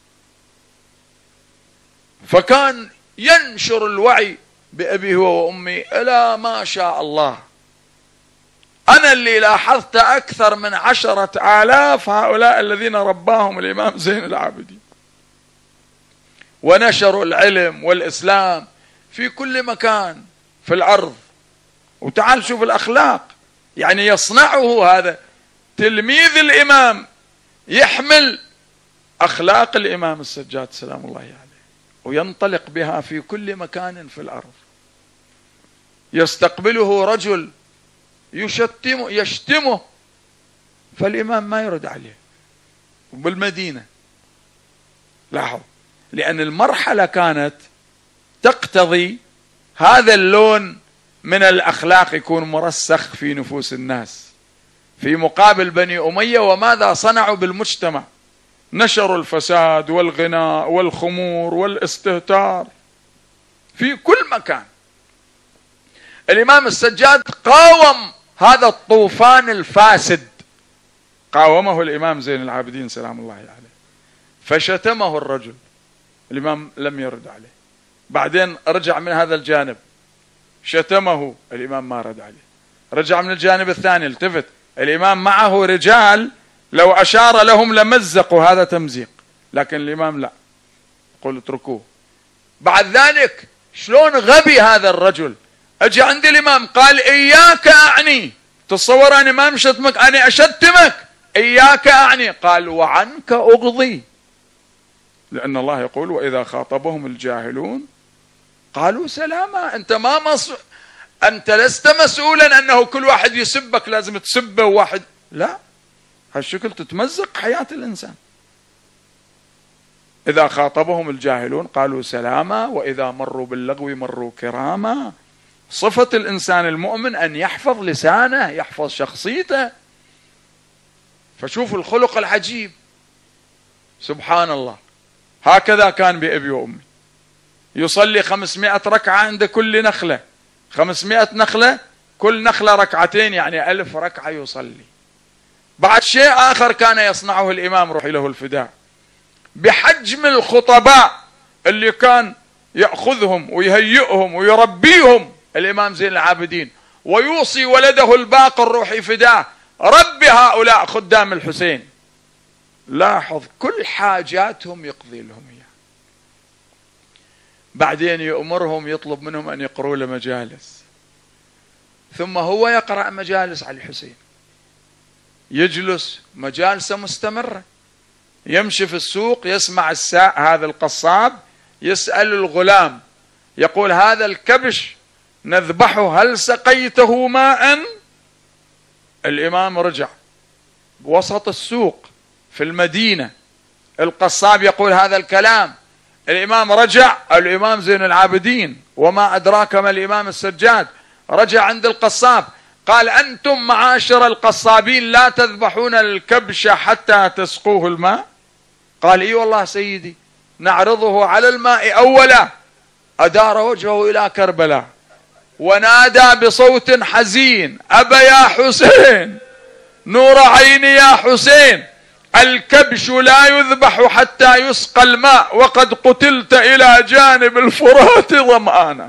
فكان ينشر الوعي بأبيه وأمي إلى ما شاء الله. أنا اللي لاحظت أكثر من 10,000 هؤلاء الذين رباهم الإمام زين العابدين، ونشروا العلم والإسلام في كل مكان في الأرض. وتعال شوف الأخلاق، يعني يصنعه هذا تلميذ الإمام، يحمل أخلاق الإمام السجاد سلام الله عليه وينطلق بها في كل مكان في الأرض. يستقبله رجل يشتمه فالإمام ما يرد عليه. وبالمدينة لاحظ، لأن المرحلة كانت تقتضي هذا اللون من الأخلاق يكون مرسخ في نفوس الناس، في مقابل بني أمية وماذا صنعوا بالمجتمع؟ نشروا الفساد والغناء والخمور والاستهتار في كل مكان. الإمام السجاد قاوم هذا الطوفان الفاسد، قاومه الإمام زين العابدين سلام الله عليه، فشتمه الرجل، الإمام لم يرد عليه. بعدين رجع من هذا الجانب شتمه، الإمام ما رد عليه. رجع من الجانب الثاني، التفت، الإمام معه رجال لو أشار لهم لمزقوا، هذا تمزيق، لكن الإمام لا، قل اتركوه. بعد ذلك شلون غبي هذا الرجل، أجي عند الإمام قال إياك أعني، تصور أنا ما مشتمك، أنا أشتمك، إياك أعني، قال وعنك أغضي، لأن الله يقول وإذا خاطبهم الجاهلون قالوا سلاما. أنت لست مسؤولا أنه كل واحد يسبك لازم تسبه واحد، لا، هالشكل تتمزق حياة الإنسان. إذا خاطبهم الجاهلون قالوا سلاما وإذا مروا باللغو مروا كراما. صفة الإنسان المؤمن أن يحفظ لسانه، يحفظ شخصيته. فشوفوا الخلق العجيب، سبحان الله. هكذا كان بأبي وأمي، يصلي 500 ركعة عند كل نخلة، 500 نخلة، كل نخلة ركعتين، يعني 1000 ركعة يصلي. بعد شيء آخر كان يصنعه الإمام روحي له الفداء، بحجم الخطباء اللي كان يأخذهم ويهيئهم ويربيهم الإمام زين العابدين، ويوصي ولده الباقر روحي فداه: رب هؤلاء خدام الحسين. لاحظ كل حاجاتهم يقضي لهم إياها. بعدين يأمرهم، يطلب منهم أن يقروا له مجالس، ثم هو يقرأ مجالس على الحسين، يجلس مجالسة مستمرة، يمشي في السوق يسمع هذا القصاب يسأل الغلام يقول: هذا الكبش نذبحه هل سقيته ماء؟ الإمام رجع بوسط السوق في المدينة، القصاب يقول هذا الكلام، الإمام رجع، الإمام زين العابدين وما أدراك ما الإمام السجاد، رجع عند القصاب قال: أنتم معاشر القصابين لا تذبحون الكبش حتى تسقوه الماء؟ قال: إي والله سيدي، نعرضه على الماء أولا. أدار وجهه إلى كربلاء ونادى بصوت حزين: أبا يا حسين، نور عيني يا حسين، الكبش لا يذبح حتى يسقى الماء، وقد قتلت إلى جانب الفرات ظمآنا.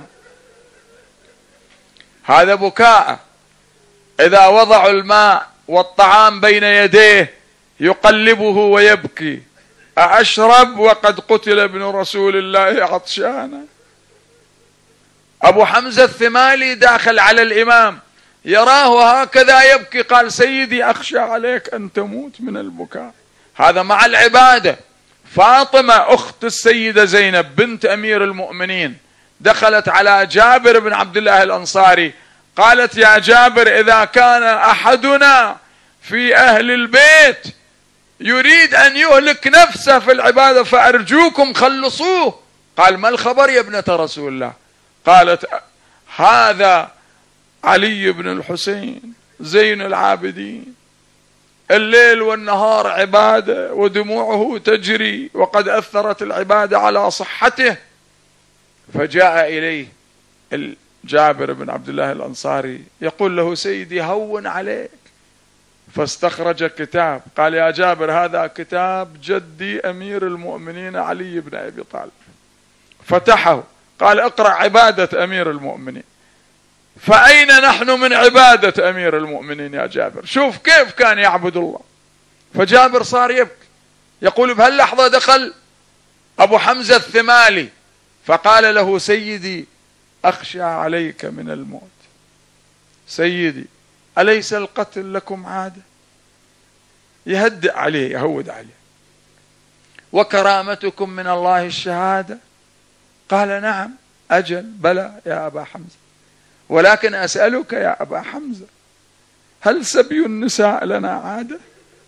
هذا بكاء. إذا وضعوا الماء والطعام بين يديه يقلبه ويبكي: أشرب وقد قتل ابن رسول الله عطشانا. أبو حمزة الثمالي داخل على الإمام يراه هكذا يبكي، قال: سيدي أخشى عليك أن تموت من البكاء. هذا مع العبادة. فاطمة أخت السيدة زينب بنت أمير المؤمنين دخلت على جابر بن عبد الله الأنصاري، قالت: يا جابر، إذا كان أحدنا في أهل البيت يريد أن يهلك نفسه في العبادة فأرجوكم خلصوه. قال: ما الخبر يا ابنة رسول الله؟ قالت: هذا علي بن الحسين زين العابدين، الليل والنهار عبادة ودموعه تجري، وقد أثرت العبادة على صحته. فجاء إليه جابر بن عبد الله الأنصاري يقول له: سيدي هون عليك. فاستخرج كتاب، قال: يا جابر، هذا كتاب جدي أمير المؤمنين علي بن أبي طالب. فتحه، قال: اقرأ عبادة أمير المؤمنين. فأين نحن من عبادة أمير المؤمنين يا جابر؟ شوف كيف كان يعبد الله. فجابر صار يبكي، يقول: بهاللحظة دخل أبو حمزة الثمالي فقال له: سيدي أخشى عليك من الموت. سيدي، أليس القتل لكم عادة؟ يهدئ عليه، يهود عليه. وكرامتكم من الله الشهادة؟ قال: نعم. أجل، بلى يا أبا حمزة، ولكن أسألك يا أبا حمزة، هل سبي النساء لنا عادة؟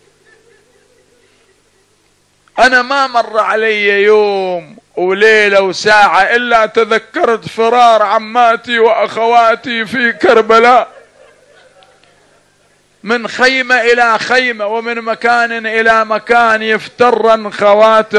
أنا ما مر علي يوم وليلة وساعة إلا تذكرت فرار عماتي وأخواتي في كربلاء، من خيمة إلى خيمة ومن مكان إلى مكان يفترن خوات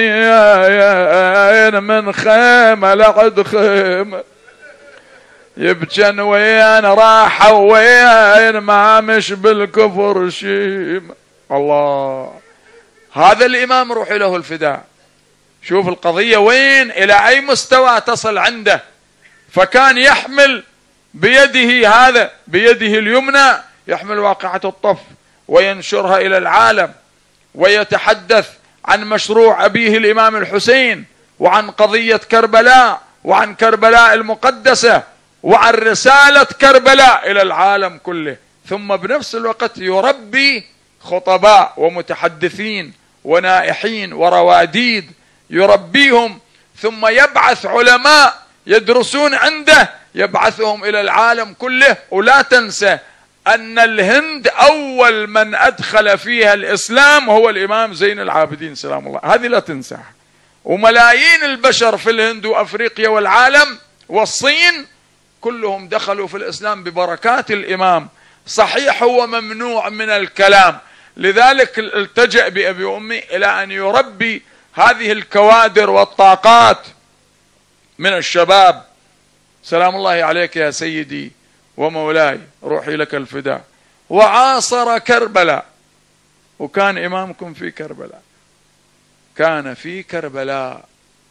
حسين من خيمة لعد خيمة، يبجن وين راحوا وين ما مش بالكفر شيم. الله، هذا الإمام روحي له الفداء. شوف القضية وين إلى أي مستوى تصل عنده. فكان يحمل بيده، هذا بيده اليمنى يحمل واقعة الطف وينشرها إلى العالم، ويتحدث عن مشروع أبيه الإمام الحسين، وعن قضية كربلاء، وعن كربلاء المقدسة، وعن رسالة كربلاء إلى العالم كله. ثم بنفس الوقت يربي خطباء ومتحدثين ونائحين ورواديد، يربيهم، ثم يبعث علماء يدرسون عنده، يبعثهم إلى العالم كله. ولا تنسى أن الهند أول من أدخل فيها الإسلام هو الإمام زين العابدين سلام الله، هذه لا تنساها. وملايين البشر في الهند وأفريقيا والعالم والصين كلهم دخلوا في الإسلام ببركات الإمام. صحيح هو ممنوع من الكلام، لذلك التجأ بأبي وأمي إلى أن يربي هذه الكوادر والطاقات من الشباب. سلام الله عليك يا سيدي ومولاي، روحي لك الفداء. وعاصر كربلاء، وكان إمامكم في كربلاء، كان في كربلاء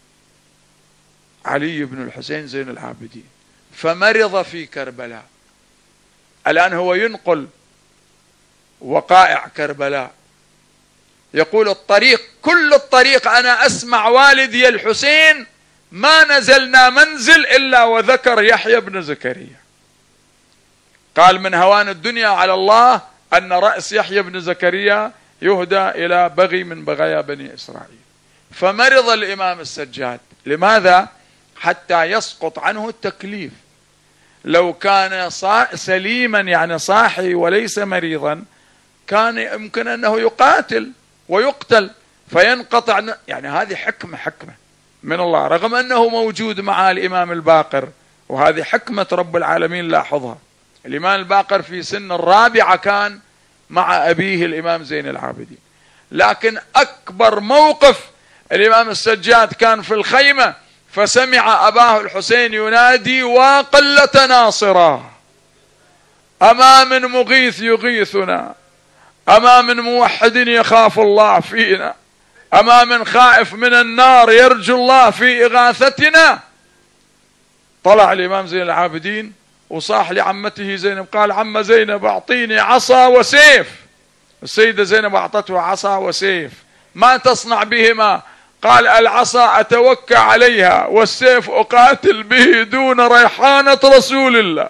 علي بن الحسين زين العابدين، فمرض في كربلاء. الآن هو ينقل وقائع كربلاء، يقول الطريق كل الطريق أنا أسمع والدي الحسين ما نزلنا منزل إلا وذكر يحيى بن زكريا. قال من هوان الدنيا على الله أن رأس يحيى بن زكريا يهدى إلى بغي من بغايا بني إسرائيل. فمرض الإمام السجاد. لماذا؟ حتى يسقط عنه التكليف. لو كان سليما يعني صاحي وليس مريضا كان يمكن أنه يقاتل ويقتل فينقطع، يعني هذه حكمة من الله، رغم أنه موجود مع الإمام الباقر، وهذه حكمة رب العالمين لاحظها. الإمام الباقر في سن الرابعة كان مع أبيه الإمام زين العابدين، لكن أكبر موقف الإمام السجاد كان في الخيمة فسمع أباه الحسين ينادي وقلة ناصرا، أما من مغيث يغيثنا، أما من موحد يخاف الله فينا، أما من خائف من النار يرجو الله في إغاثتنا. طلع الإمام زين العابدين وصاح لعمته زينب، قال عم زينب أعطيني عصا وسيف. السيدة زينب أعطته عصا وسيف، ما تصنع بهما؟ قال العصا أتوكى عليها والسيف أقاتل به دون ريحانة رسول الله.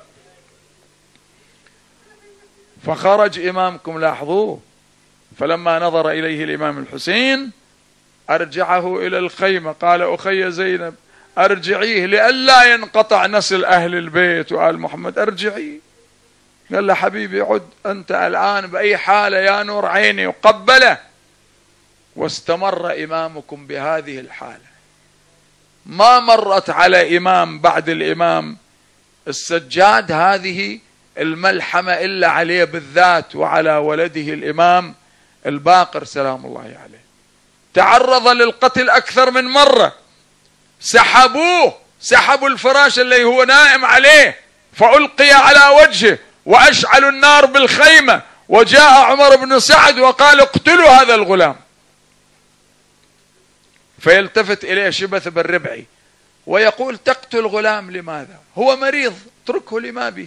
فخرج إمامكم، لاحظوه، فلما نظر إليه الإمام الحسين أرجعه إلى الخيمة، قال أخي زينب أرجعيه لئلا ينقطع نسل أهل البيت وآل محمد، أرجعيه. قال له حبيبي عد أنت الآن بأي حالة يا نور عيني، وقبله. واستمر إمامكم بهذه الحالة، ما مرت على إمام بعد الإمام السجاد هذه الملحمة إلا عليه بالذات وعلى ولده الإمام الباقر سلام الله عليه. تعرض للقتل أكثر من مرة، سحبوا الفراش اللي هو نائم عليه فألقي على وجهه، وأشعلوا النار بالخيمة، وجاء عمر بن سعد وقال اقتلوا هذا الغلام. فيلتفت إليه شبث بن ربعي ويقول تقتل غلام لماذا؟ هو مريض، اتركه لما به.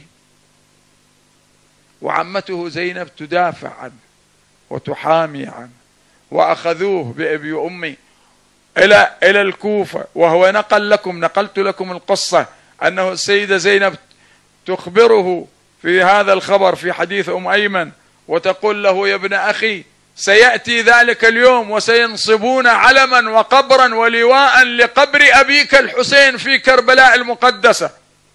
وعمته زينب تدافع عنه وتحامي عنه، وأخذوه بأبي وأمي إلى الكوفة. وهو نقلت لكم القصة أنه السيدة زينب تخبره في هذا الخبر في حديث أم أيمن، وتقول له يا ابن أخي سيأتي ذلك اليوم وسينصبون علما وقبرا ولواء لقبر أبيك الحسين في كربلاء المقدسة،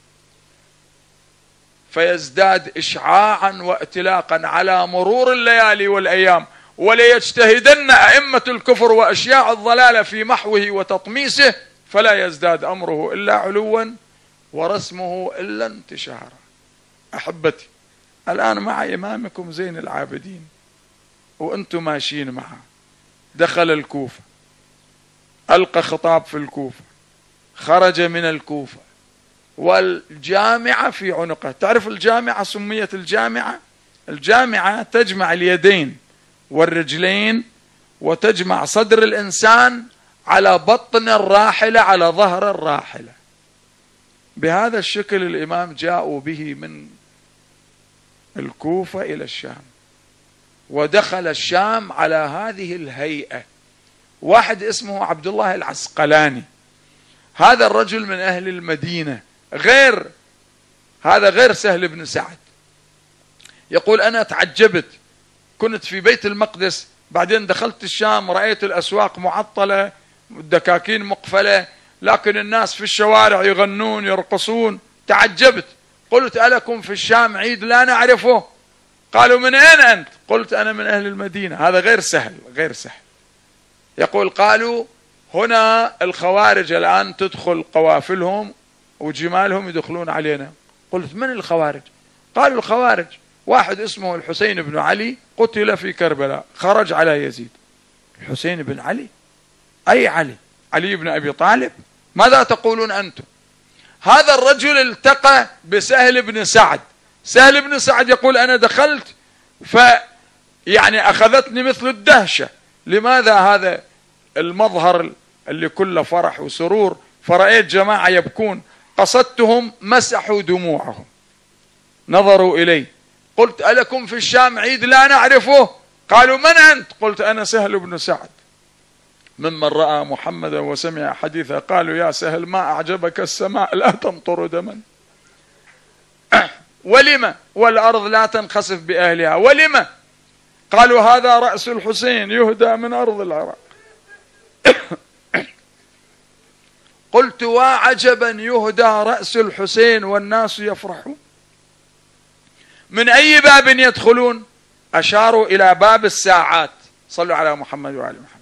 فيزداد إشعاعا وائتلاقا على مرور الليالي والأيام، وليجتهدن أئمة الكفر وأشياع الضلال في محوه وتطميسه، فلا يزداد أمره إلا علوا ورسمه إلا انتشارا. أحبتي، الآن مع إمامكم زين العابدين وأنتم ماشيين معه، دخل الكوفة، ألقى خطاب في الكوفة، خرج من الكوفة، والجامعة في عنقه. تعرف الجامعة سميت الجامعة تجمع اليدين والرجلين وتجمع صدر الإنسان على بطن الراحلة، على ظهر الراحلة. بهذا الشكل الإمام جاءوا به من الكوفة إلى الشام، ودخل الشام على هذه الهيئة. واحد اسمه عبد الله العسقلاني، هذا الرجل من أهل المدينة، غير سهل بن سعد. يقول أنا تعجبت، كنت في بيت المقدس، بعدين دخلت الشام، رأيت الأسواق معطلة، الدكاكين مقفلة، لكن الناس في الشوارع يغنون يرقصون. تعجبت، قلت ألكم في الشام عيد لا نعرفه؟ قالوا من أين أنت؟ قلت أنا من أهل المدينة. هذا غير سهل. يقول قالوا هنا الخوارج الآن تدخل قوافلهم وجمالهم يدخلون علينا. قلت من الخوارج؟ قالوا الخوارج. واحد اسمه الحسين بن علي قتل في كربلاء، خرج على يزيد. الحسين بن علي؟ أي علي؟ علي بن أبي طالب؟ ماذا تقولون أنتم؟ هذا الرجل التقى بسهل بن سعد. سهل بن سعد يقول أنا دخلت يعني أخذتني مثل الدهشة. لماذا هذا المظهر اللي كله فرح وسرور؟ فرأيت جماعة يبكون، قصدتهم مسحوا دموعهم، نظروا إلي. قلت ألكم في الشام عيد لا نعرفه؟ قالوا من أنت؟ قلت أنا سهل بن سعد. ممن رأى محمدا وسمع حديثه قالوا يا سهل ما أعجبك السماء لا تمطر دما، ولم والأرض لا تنخسف بأهلها، ولم؟ قالوا هذا رأس الحسين يهدى من أرض العراق. قلت وعجبا يهدى رأس الحسين والناس يفرحون. من أي باب يدخلون؟ أشاروا إلى باب الساعات. صلوا على محمد وعلى محمد.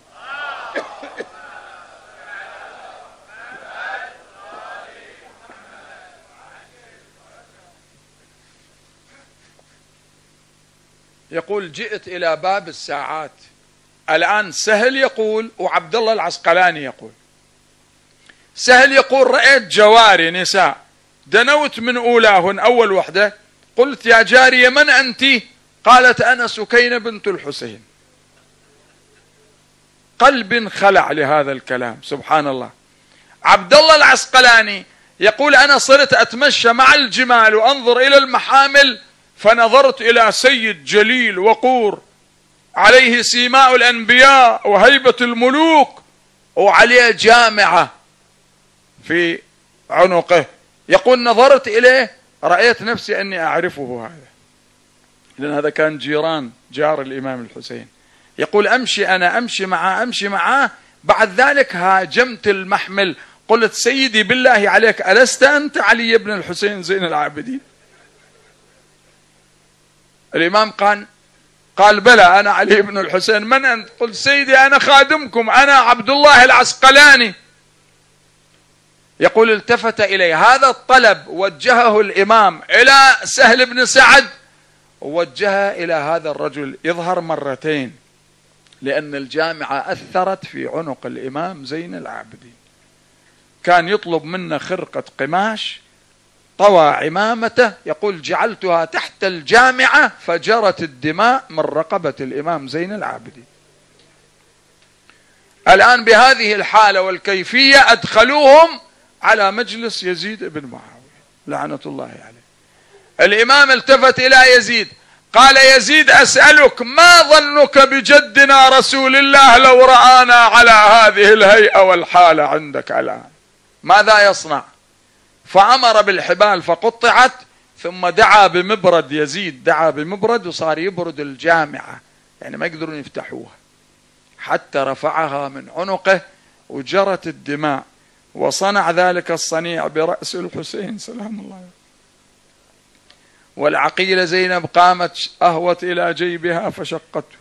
يقول جئت إلى باب الساعات. الآن سهل يقول وعبد الله العسقلاني يقول. سهل يقول رأيت جواري نساء، دنوت من أولاهن، أول وحدة قلت يا جارية من أنت؟ قالت أنا سكينة بنت الحسين. قلب خلع لهذا الكلام، سبحان الله. عبد الله العسقلاني يقول أنا صرت أتمشى مع الجمال وأنظر إلى المحامل، فنظرت إلى سيد جليل وقور عليه سيماء الأنبياء وهيبة الملوك وعليه جامعة في عنقه. يقول نظرت إليه رأيت نفسي أني أعرفه هذا، لأن هذا كان جار الإمام الحسين. يقول أمشي معه بعد ذلك هاجمت المحمل، قلت سيدي بالله عليك ألست أنت علي بن الحسين زين العابدين؟ الإمام قال بلى أنا علي بن الحسين. من أنت؟ قلت سيدي أنا خادمكم، أنا عبد الله العسقلاني. يقول التفت إلي. هذا الطلب وجهه الإمام إلى سهل بن سعد ووجهه إلى هذا الرجل، يظهر مرتين، لأن الجامعة أثرت في عنق الإمام زين العابدين. كان يطلب منا خرقة قماش، طوى عمامته، يقول جعلتها تحت الجامعة فجرت الدماء من رقبة الإمام زين العابدين. الآن بهذه الحالة والكيفية أدخلوهم على مجلس يزيد بن معاوية لعنة الله عليه. الإمام التفت إلى يزيد قال يزيد أسألك ما ظنك بجدنا رسول الله لو رآنا على هذه الهيئة والحالة عندك الآن ماذا يصنع؟ فأمر بالحبال فقطعت، ثم دعا بمبرد. يزيد دعا بمبرد وصار يبرد الجامعة، يعني ما يقدرون يفتحوها، حتى رفعها من عنقه وجرت الدماء، وصنع ذلك الصنيع برأس الحسين سلام الله عليه. والعقيلة زينب قامت أهوت إلى جيبها فشقته،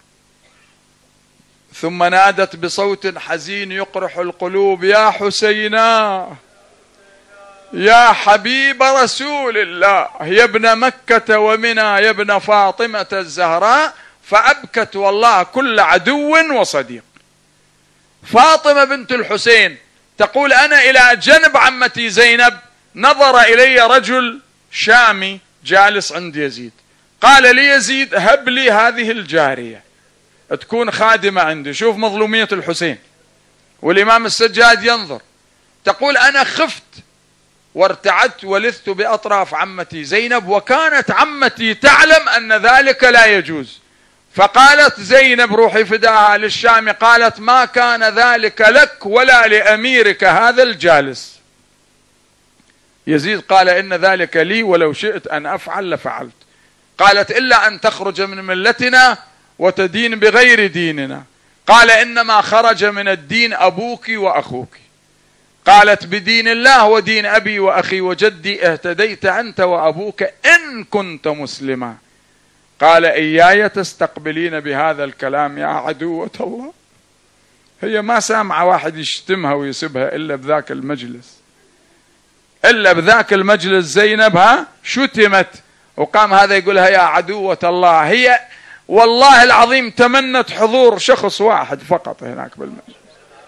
ثم نادت بصوت حزين يقرح القلوب يا حسينا يا حبيب رسول الله يا ابن مكة ومنى يا ابن فاطمة الزهراء، فأبكت والله كل عدو وصديق. فاطمة بنت الحسين تقول أنا إلى جنب عمتي زينب نظر إلي رجل شامي جالس عند يزيد، قال لي يزيد هب لي هذه الجارية تكون خادمة عندي. شوف مظلومية الحسين. والإمام السجاد ينظر. تقول أنا خفت وارتعدت ولثت بأطراف عمتي زينب، وكانت عمتي تعلم أن ذلك لا يجوز، فقالت زينب روحي فداها للشام، قالت ما كان ذلك لك ولا لأميرك هذا الجالس. يزيد قال إن ذلك لي ولو شئت أن أفعل لفعلت. قالت إلا أن تخرج من ملتنا وتدين بغير ديننا. قال إنما خرج من الدين أبوك وأخوك. قالت بدين الله ودين أبي وأخي وجدي اهتديت أنت وأبوك إن كنت مسلما. قال إياي تستقبلين بهذا الكلام يا عدوة الله. هي ما سامعة واحد يشتمها ويسبها إلا بذاك المجلس، إلا بذاك المجلس زينب شتمت وقام هذا يقولها يا عدوة الله. هي والله العظيم تمنت حضور شخص واحد فقط هناك بالمجلس.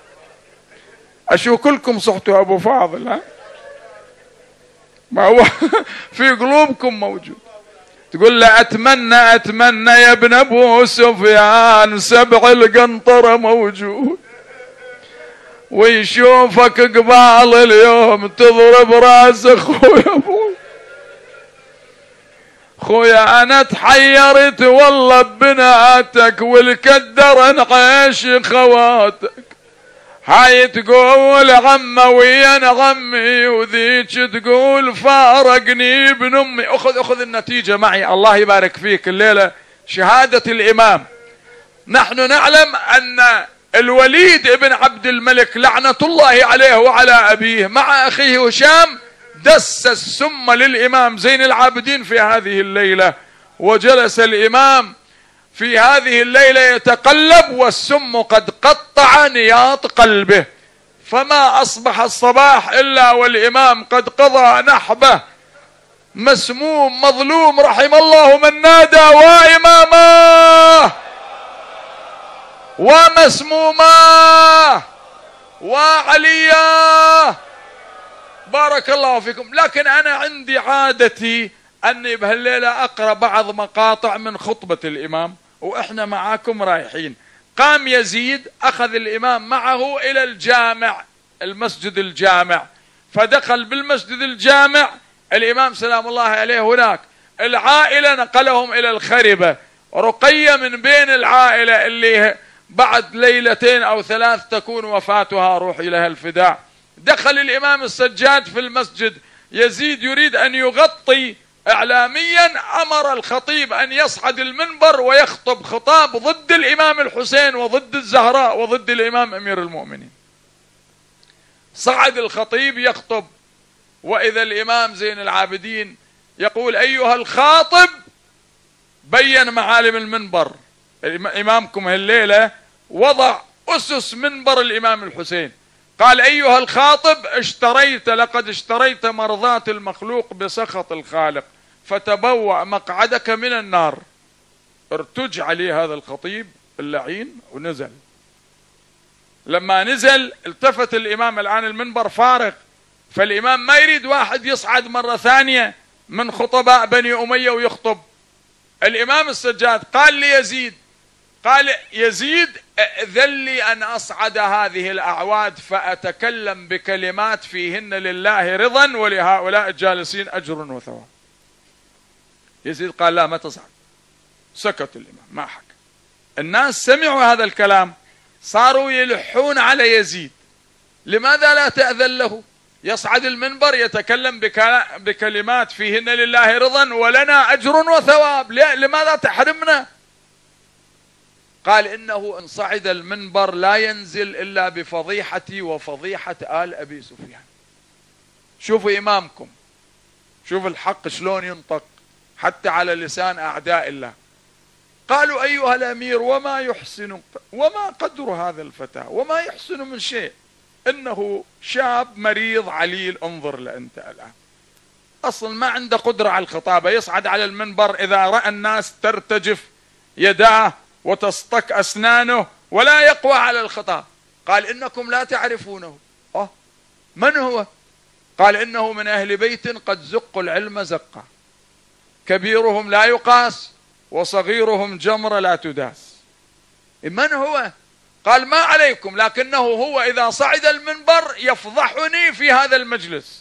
أشو كلكم صحتوا أبو فاضل؟ ها ما هو في قلوبكم موجود. تقول له أتمنى يا ابن أبو سفيان سبع القنطرة موجود، ويشوفك قبال اليوم تضرب راس اخويا. خويا انا تحيرت والله ببناتك والكدر انعيش خواتك، هاي تقول عمه وين عمي وذيك تقول فارقني ابن امي. اخذ النتيجة معي الله يبارك فيك. الليلة شهادة الامام. نحن نعلم ان الوليد ابن عبد الملك لعنة الله عليه وعلى أبيه مع أخيه هشام دس السم للإمام زين العابدين في هذه الليلة، وجلس الإمام في هذه الليلة يتقلب والسم قد قطع نياط قلبه، فما أصبح الصباح إلا والإمام قد قضى نحبه مسموم مظلوم. رحم الله من نادى وإماماه ومسموما وعليا. بارك الله فيكم. لكن أنا عندي عادتي أني بهالليلة أقرأ بعض مقاطع من خطبة الإمام وإحنا معاكم رايحين. قام يزيد أخذ الإمام معه إلى الجامع، المسجد الجامع، فدخل بالمسجد الجامع الإمام سلام الله عليه هناك. العائلة نقلهم إلى الخربة، رقية من بين العائلة اللي بعد ليلتين أو ثلاث تكون وفاتها روح إليها الفداء. دخل الإمام السجاد في المسجد، يزيد يريد أن يغطي إعلاميا، أمر الخطيب أن يصعد المنبر ويخطب خطاب ضد الإمام الحسين وضد الزهراء وضد الإمام أمير المؤمنين. صعد الخطيب يخطب، وإذا الإمام زين العابدين يقول أيها الخاطب، بين معالم المنبر. إمامكم هالليلة وضع أسس منبر الإمام الحسين. قال أيها الخاطب، لقد اشتريت مرضاة المخلوق بسخط الخالق، فتبوأ مقعدك من النار. ارتج عليه هذا الخطيب اللعين ونزل. لما نزل التفت الإمام، الآن المنبر فارغ، فالإمام ما يريد واحد يصعد مرة ثانية من خطباء بني أمية ويخطب. الإمام السجاد قال ليزيد، قال يزيد ائذن لي أن أصعد هذه الأعواد فأتكلم بكلمات فيهن لله رضا ولهؤلاء الجالسين أجر وثواب. يزيد قال لا ما تصعد. سكت الإمام ما حكى. الناس سمعوا هذا الكلام صاروا يلحون على يزيد، لماذا لا تأذن له يصعد المنبر يتكلم بكلمات فيهن لله رضا ولنا أجر وثواب، لماذا تحرمنا؟ قال إنه إن صعد المنبر لا ينزل إلا بفضيحتي وفضيحة آل أبي سفيان. شوفوا إمامكم، شوف الحق شلون ينطق حتى على لسان أعداء الله. قالوا أيها الأمير وما قدر هذا الفتى وما يحسن من شيء، إنه شاب مريض عليل، انظر لأنت الآن أصلا ما عنده قدرة على الخطابة، يصعد على المنبر إذا رأى الناس ترتجف يداه وتصطك أسنانه ولا يقوى على الخطاب. قال إنكم لا تعرفونه. من هو؟ قال إنه من أهل بيت قد زقوا العلم زقا، كبيرهم لا يقاس وصغيرهم جمرة لا تداس. من هو؟ قال ما عليكم، لكنه هو إذا صعد المنبر يفضحني في هذا المجلس.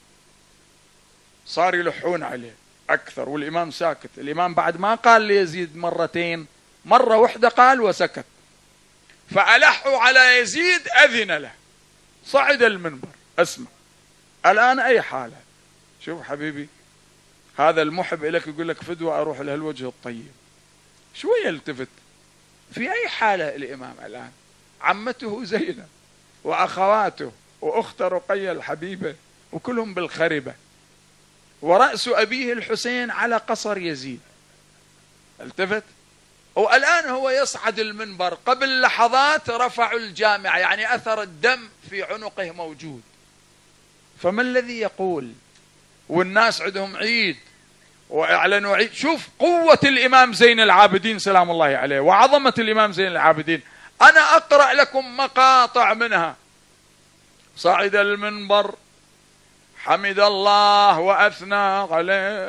صار يلحون عليه أكثر والإمام ساكت. الإمام بعد ما قال ليزيد مرتين، مرة واحدة قال وسكت، فألحوا على يزيد أذن له، صعد المنبر. اسمع الآن أي حالة. شوف حبيبي، هذا المحب إليك يقول لك فدوة أروح له الوجه الطيب، شوية التفت. في أي حالة الإمام الآن؟ عمته زينب وأخواته وأخته رقية الحبيبة وكلهم بالخربة، ورأس أبيه الحسين على قصر يزيد. التفت، والآن هو يصعد المنبر. قبل لحظات رفعوا الجامع، يعني أثر الدم في عنقه موجود. فما الذي يقول؟ والناس عندهم عيد وأعلنوا شوف قوة الإمام زين العابدين سلام الله عليه وعظمة الإمام زين العابدين. أنا أقرأ لكم مقاطع منها. صعد المنبر حمد الله وأثنى عليه،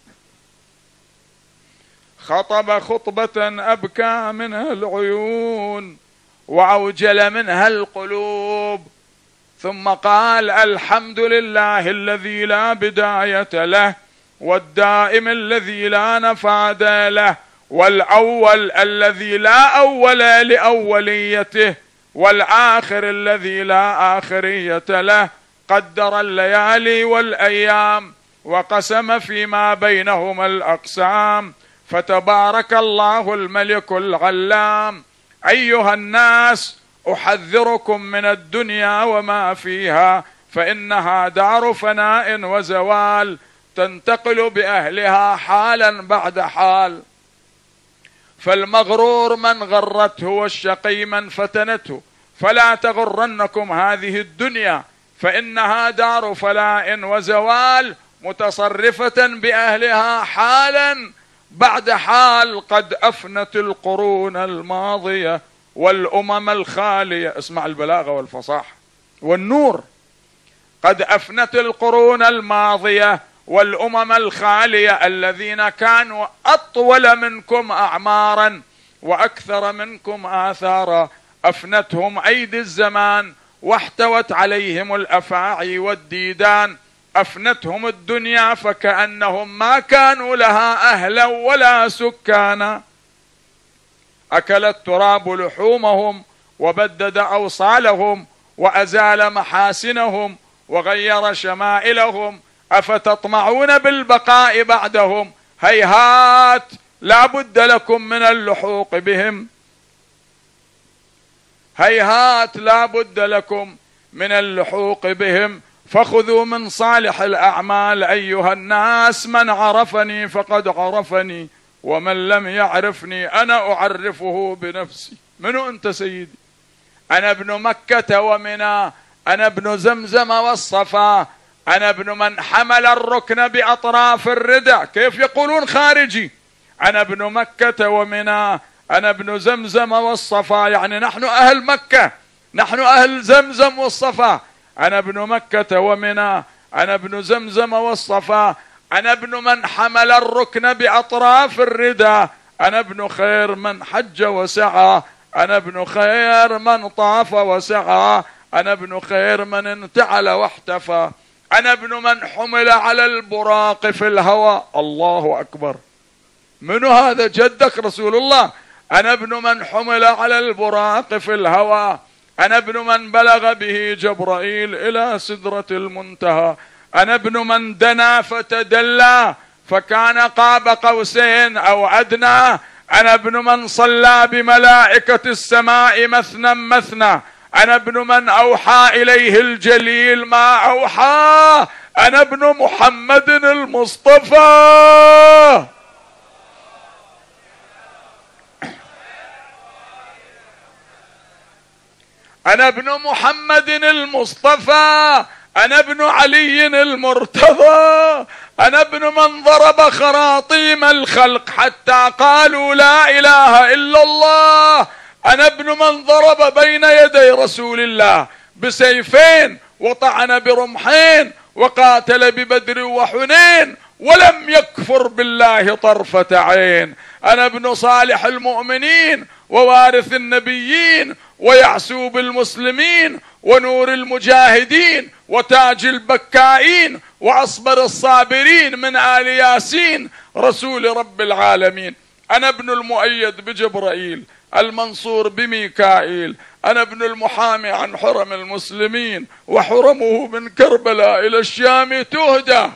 خطب خطبة أبكى منها العيون وأوجل منها القلوب، ثم قال: الحمد لله الذي لا بداية له، والدائم الذي لا نفاد له، والأول الذي لا أول لأوليته، والآخر الذي لا آخرية له، قدر الليالي والأيام وقسم فيما بينهما الأقسام، فتبارك الله الملك العلام. أيها الناس، أحذركم من الدنيا وما فيها، فإنها دار فناء وزوال، تنتقل بأهلها حالا بعد حال. فالمغرور من غرته، والشقي من فتنته، فلا تغرنكم هذه الدنيا، فإنها دار فلاء وزوال، متصرفة بأهلها حالا بعد حال. قد أفنت القرون الماضية والأمم الخالية، اسمع البلاغة والفصاحة والنور. قد أفنت القرون الماضية والأمم الخالية الذين كانوا أطول منكم أعمارا وأكثر منكم آثارا، أفنتهم أيدي الزمان واحتوت عليهم الأفاعي والديدان، أفنتهم الدنيا فكأنهم ما كانوا لها أهلا ولا سكانا. أكل التراب لحومهم وبدد أوصالهم وأزال محاسنهم وغير شمائلهم، أفتطمعون بالبقاء بعدهم؟ هيهات لا بد لكم من اللحوق بهم، هيهات لا بد لكم من اللحوق بهم. فخذوا من صالح الأعمال أيها الناس، من عرفني فقد عرفني، ومن لم يعرفني أنا أعرفه بنفسي. منو أنت سيدي؟ أنا ابن مكة ومنى، أنا ابن زمزم والصفا، أنا ابن من حمل الركن بأطراف الردع. كيف يقولون خارجي؟ أنا ابن مكة ومنى، أنا ابن زمزم والصفا، يعني نحن أهل مكة، نحن أهل زمزم والصفا. أنا ابن مكة ومنى، أنا ابن زمزم والصفا، أنا ابن من حمل الركن بأطراف الردى، أنا ابن خير من حج وسعى، أنا ابن خير من طاف وسعى، أنا ابن خير من انتعل واحتفى، أنا ابن من حمل على البراق في الهوى. الله أكبر. منو هذا؟ جدك رسول الله. أنا ابن من حمل على البراق في الهوى، أنا ابن من بلغ به جبرائيل إلى سدرة المنتهى، أنا ابن من دنا فتدلى فكان قاب قوسين أو أدنى، أنا ابن من صلى بملائكة السماء مثنى مثنى، أنا ابن من أوحى إليه الجليل ما أوحى، أنا ابن محمد المصطفى. أنا ابن محمد المصطفى، أنا ابن علي المرتضى، أنا ابن من ضرب خراطيم الخلق حتى قالوا لا إله إلا الله، أنا ابن من ضرب بين يدي رسول الله بسيفين وطعن برمحين وقاتل ببدر وحنين ولم يكفر بالله طرفة عين، أنا ابن صالح المؤمنين ووارث النبيين ويعسوب المسلمين ونور المجاهدين وتاج البكائين وأصبر الصابرين من آل ياسين رسول رب العالمين، أنا ابن المؤيد بجبرائيل المنصور بميكائيل، أنا ابن المحامي عن حرم المسلمين وحرمه من كربلاء إلى الشام تهدى.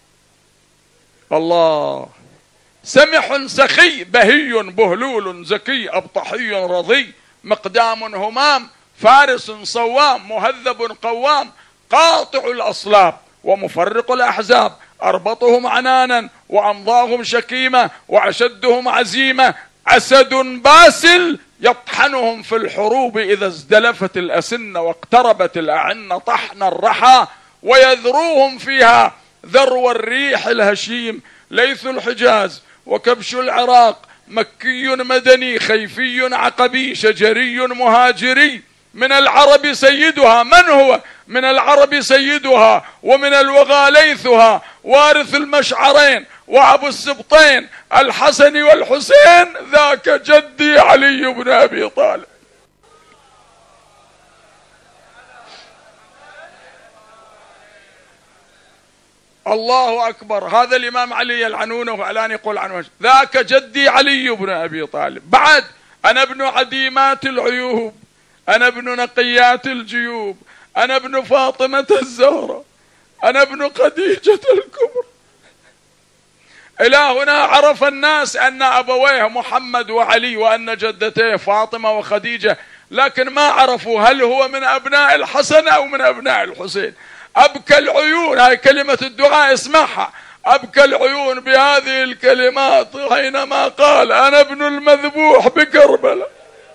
الله. سمح سخي بهي بهلول زكي أبطحي رضي، مقدام همام فارس صوام مهذب قوام، قاطع الأصلاب ومفرق الأحزاب، أربطهم عنانا وأمضاهم شكيمة وأشدهم عزيمة، أسد باسل يطحنهم في الحروب إذا ازدلفت الأسنة واقتربت الأعنة طحن الرحى، ويذروهم فيها ذرو الريح الهشيم، ليث الحجاز وكبش العراق، مكي مدني خيفي عقبي شجري مهاجري، من العرب سيدها. من هو؟ من العرب سيدها ومن الوغى ليثها، وارث المشعرين وأبو السبطين الحسن والحسين، ذاك جدي علي بن أبي طالب. الله أكبر. هذا الإمام علي العنونه وعلان يقول عنه ذاك جدي علي بن أبي طالب. بعد أنا ابن عديمات العيوب، أنا ابن نقيات الجيوب، أنا ابن فاطمة الزهرة، أنا ابن خديجة الكبرى. إلى هنا عرف الناس أن أبويه محمد وعلي وأن جدتيه فاطمة وخديجة، لكن ما عرفوا هل هو من أبناء الحسن أو من أبناء الحسين. أبكى العيون، هاي كلمة الدعاء اسمعها، أبكى العيون بهذه الكلمات حينما قال أنا ابن المذبوح بكربلاء،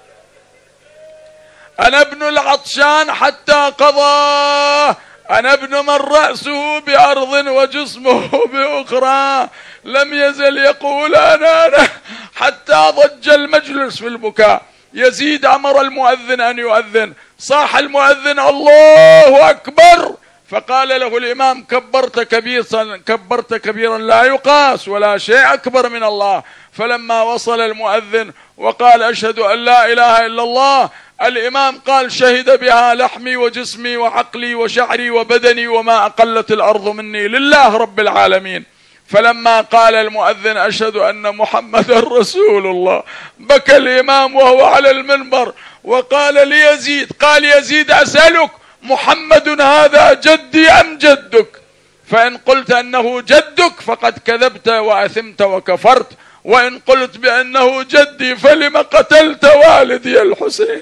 أنا ابن العطشان حتى قضاه، أنا ابن من رأسه بأرض وجسمه بأخرى. لم يزل يقول أنا حتى ضج المجلس في البكاء. يزيد أمر المؤذن أن يؤذن، صاح المؤذن الله أكبر، فقال له الإمام كبرت كبيرا لا يقاس ولا شيء أكبر من الله. فلما وصل المؤذن وقال أشهد أن لا إله إلا الله، الإمام قال شهد بها لحمي وجسمي وعقلي وشعري وبدني وما أقلت الأرض مني لله رب العالمين. فلما قال المؤذن أشهد أن محمدا رسول الله، بكى الإمام وهو على المنبر وقال ليزيد، قال يزيد أسألك محمد هذا جدي أم جدك؟ فإن قلت أنه جدك فقد كذبت وأثمت وكفرت، وإن قلت بأنه جدي فلم قتلت والدي الحسين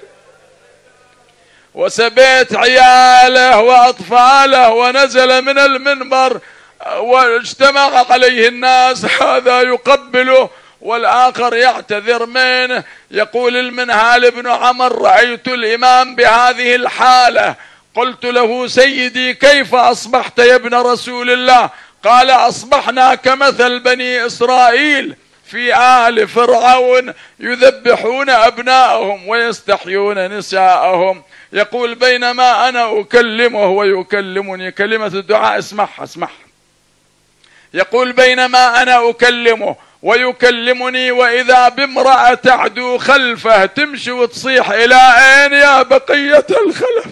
وسبيت عياله وأطفاله؟ ونزل من المنبر واجتمع عليه الناس، هذا يقبله والآخر يعتذر منه. يقول المنهال بن عمر رأيت الإمام بهذه الحالة، قلت له سيدي كيف أصبحت يا ابن رسول الله؟ قال أصبحنا كمثل بني إسرائيل في آل فرعون يذبحون أبناءهم ويستحيون نساءهم. يقول بينما أنا أكلمه ويكلمني، كلمة الدعاء اسمعها. يقول بينما أنا أكلمه ويكلمني وإذا بامرأة تعدو خلفه تمشي وتصيح إلى أين يا بقية الخلف،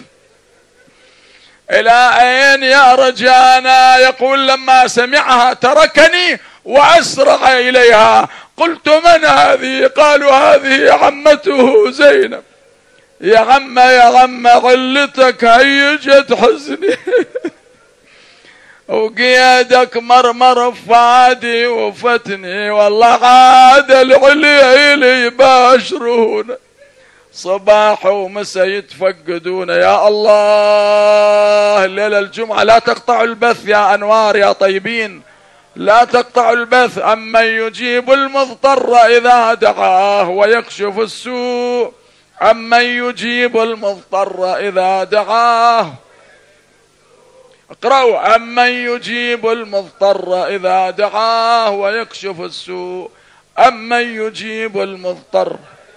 إلى أين يا رجانا؟ يقول لما سمعها تركني وأسرع إليها، قلت من هذه؟ قالوا هذه عمته زينب. يا عم علتك هيجت حزني وقيادك مرمر فادي وفتني، والله عاد العلي يباشرون صباح ومسا يتفقدون. يا الله الليلة الجمعة لا تقطعوا البث يا أنوار يا طيبين، لا تقطعوا البث. أمن يجيب المضطر إذا دعاه ويكشف السوء، أمن يجيب المضطر إذا دعاه. اقرأوا أمن يجيب المضطر إذا دعاه ويكشف السوء، أمن يجيب المضطر.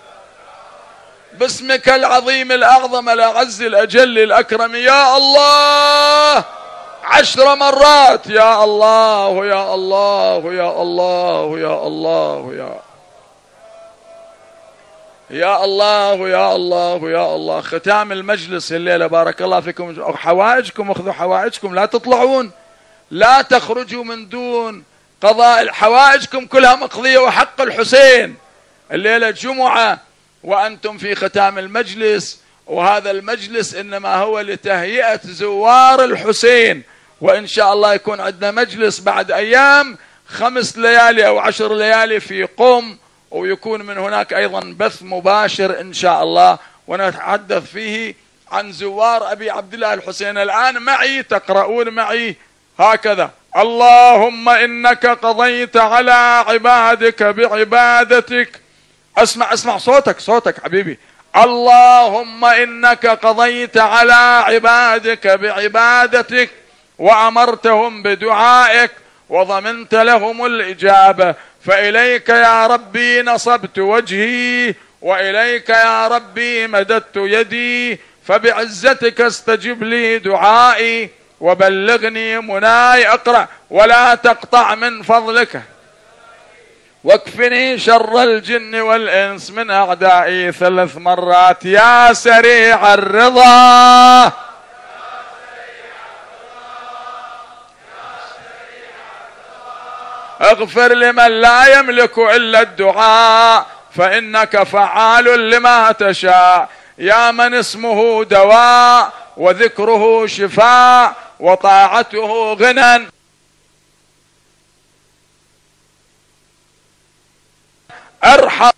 باسمك العظيم الأعظم الأعز الأجل الأكرم يا الله 10 مرات، يا الله يا الله يا الله يا الله يا الله يا الله يا الله. ختام المجلس الليلة بارك الله فيكم. حوائجكم اخذوا حوائجكم، لا تطلعون، لا تخرجوا من دون قضاء حوائجكم، كلها مقضية وحق الحسين. الليلة جمعة وأنتم في ختام المجلس، وهذا المجلس إنما هو لتهيئة زوار الحسين، وإن شاء الله يكون عندنا مجلس بعد أيام 5 ليالي أو 10 ليالي في قم، ويكون من هناك أيضا بث مباشر إن شاء الله، ونتحدث فيه عن زوار أبي عبد الله الحسين. الآن معي تقرؤون معي هكذا: اللهم إنك قضيت على عبادك بعبادتك. اسمع صوتك حبيبي. اللهم إنك قضيت على عبادك بعبادتك وأمرتهم بدعائك وضمنت لهم الإجابة. فإليك يا ربي نصبت وجهي، وإليك يا ربي مددت يدي، فبعزتك استجب لي دعائي وبلغني مناي. اقرأ: ولا تقطع من فضلك، واكفني شر الجن والإنس من أعدائي 3 مرات. يا سريع الرضا، اغفر لمن لا يملك إلا الدعاء، فإنك فعال لما تشاء. يا من اسمه دواء وذكره شفاء وطاعته غنى، ارحم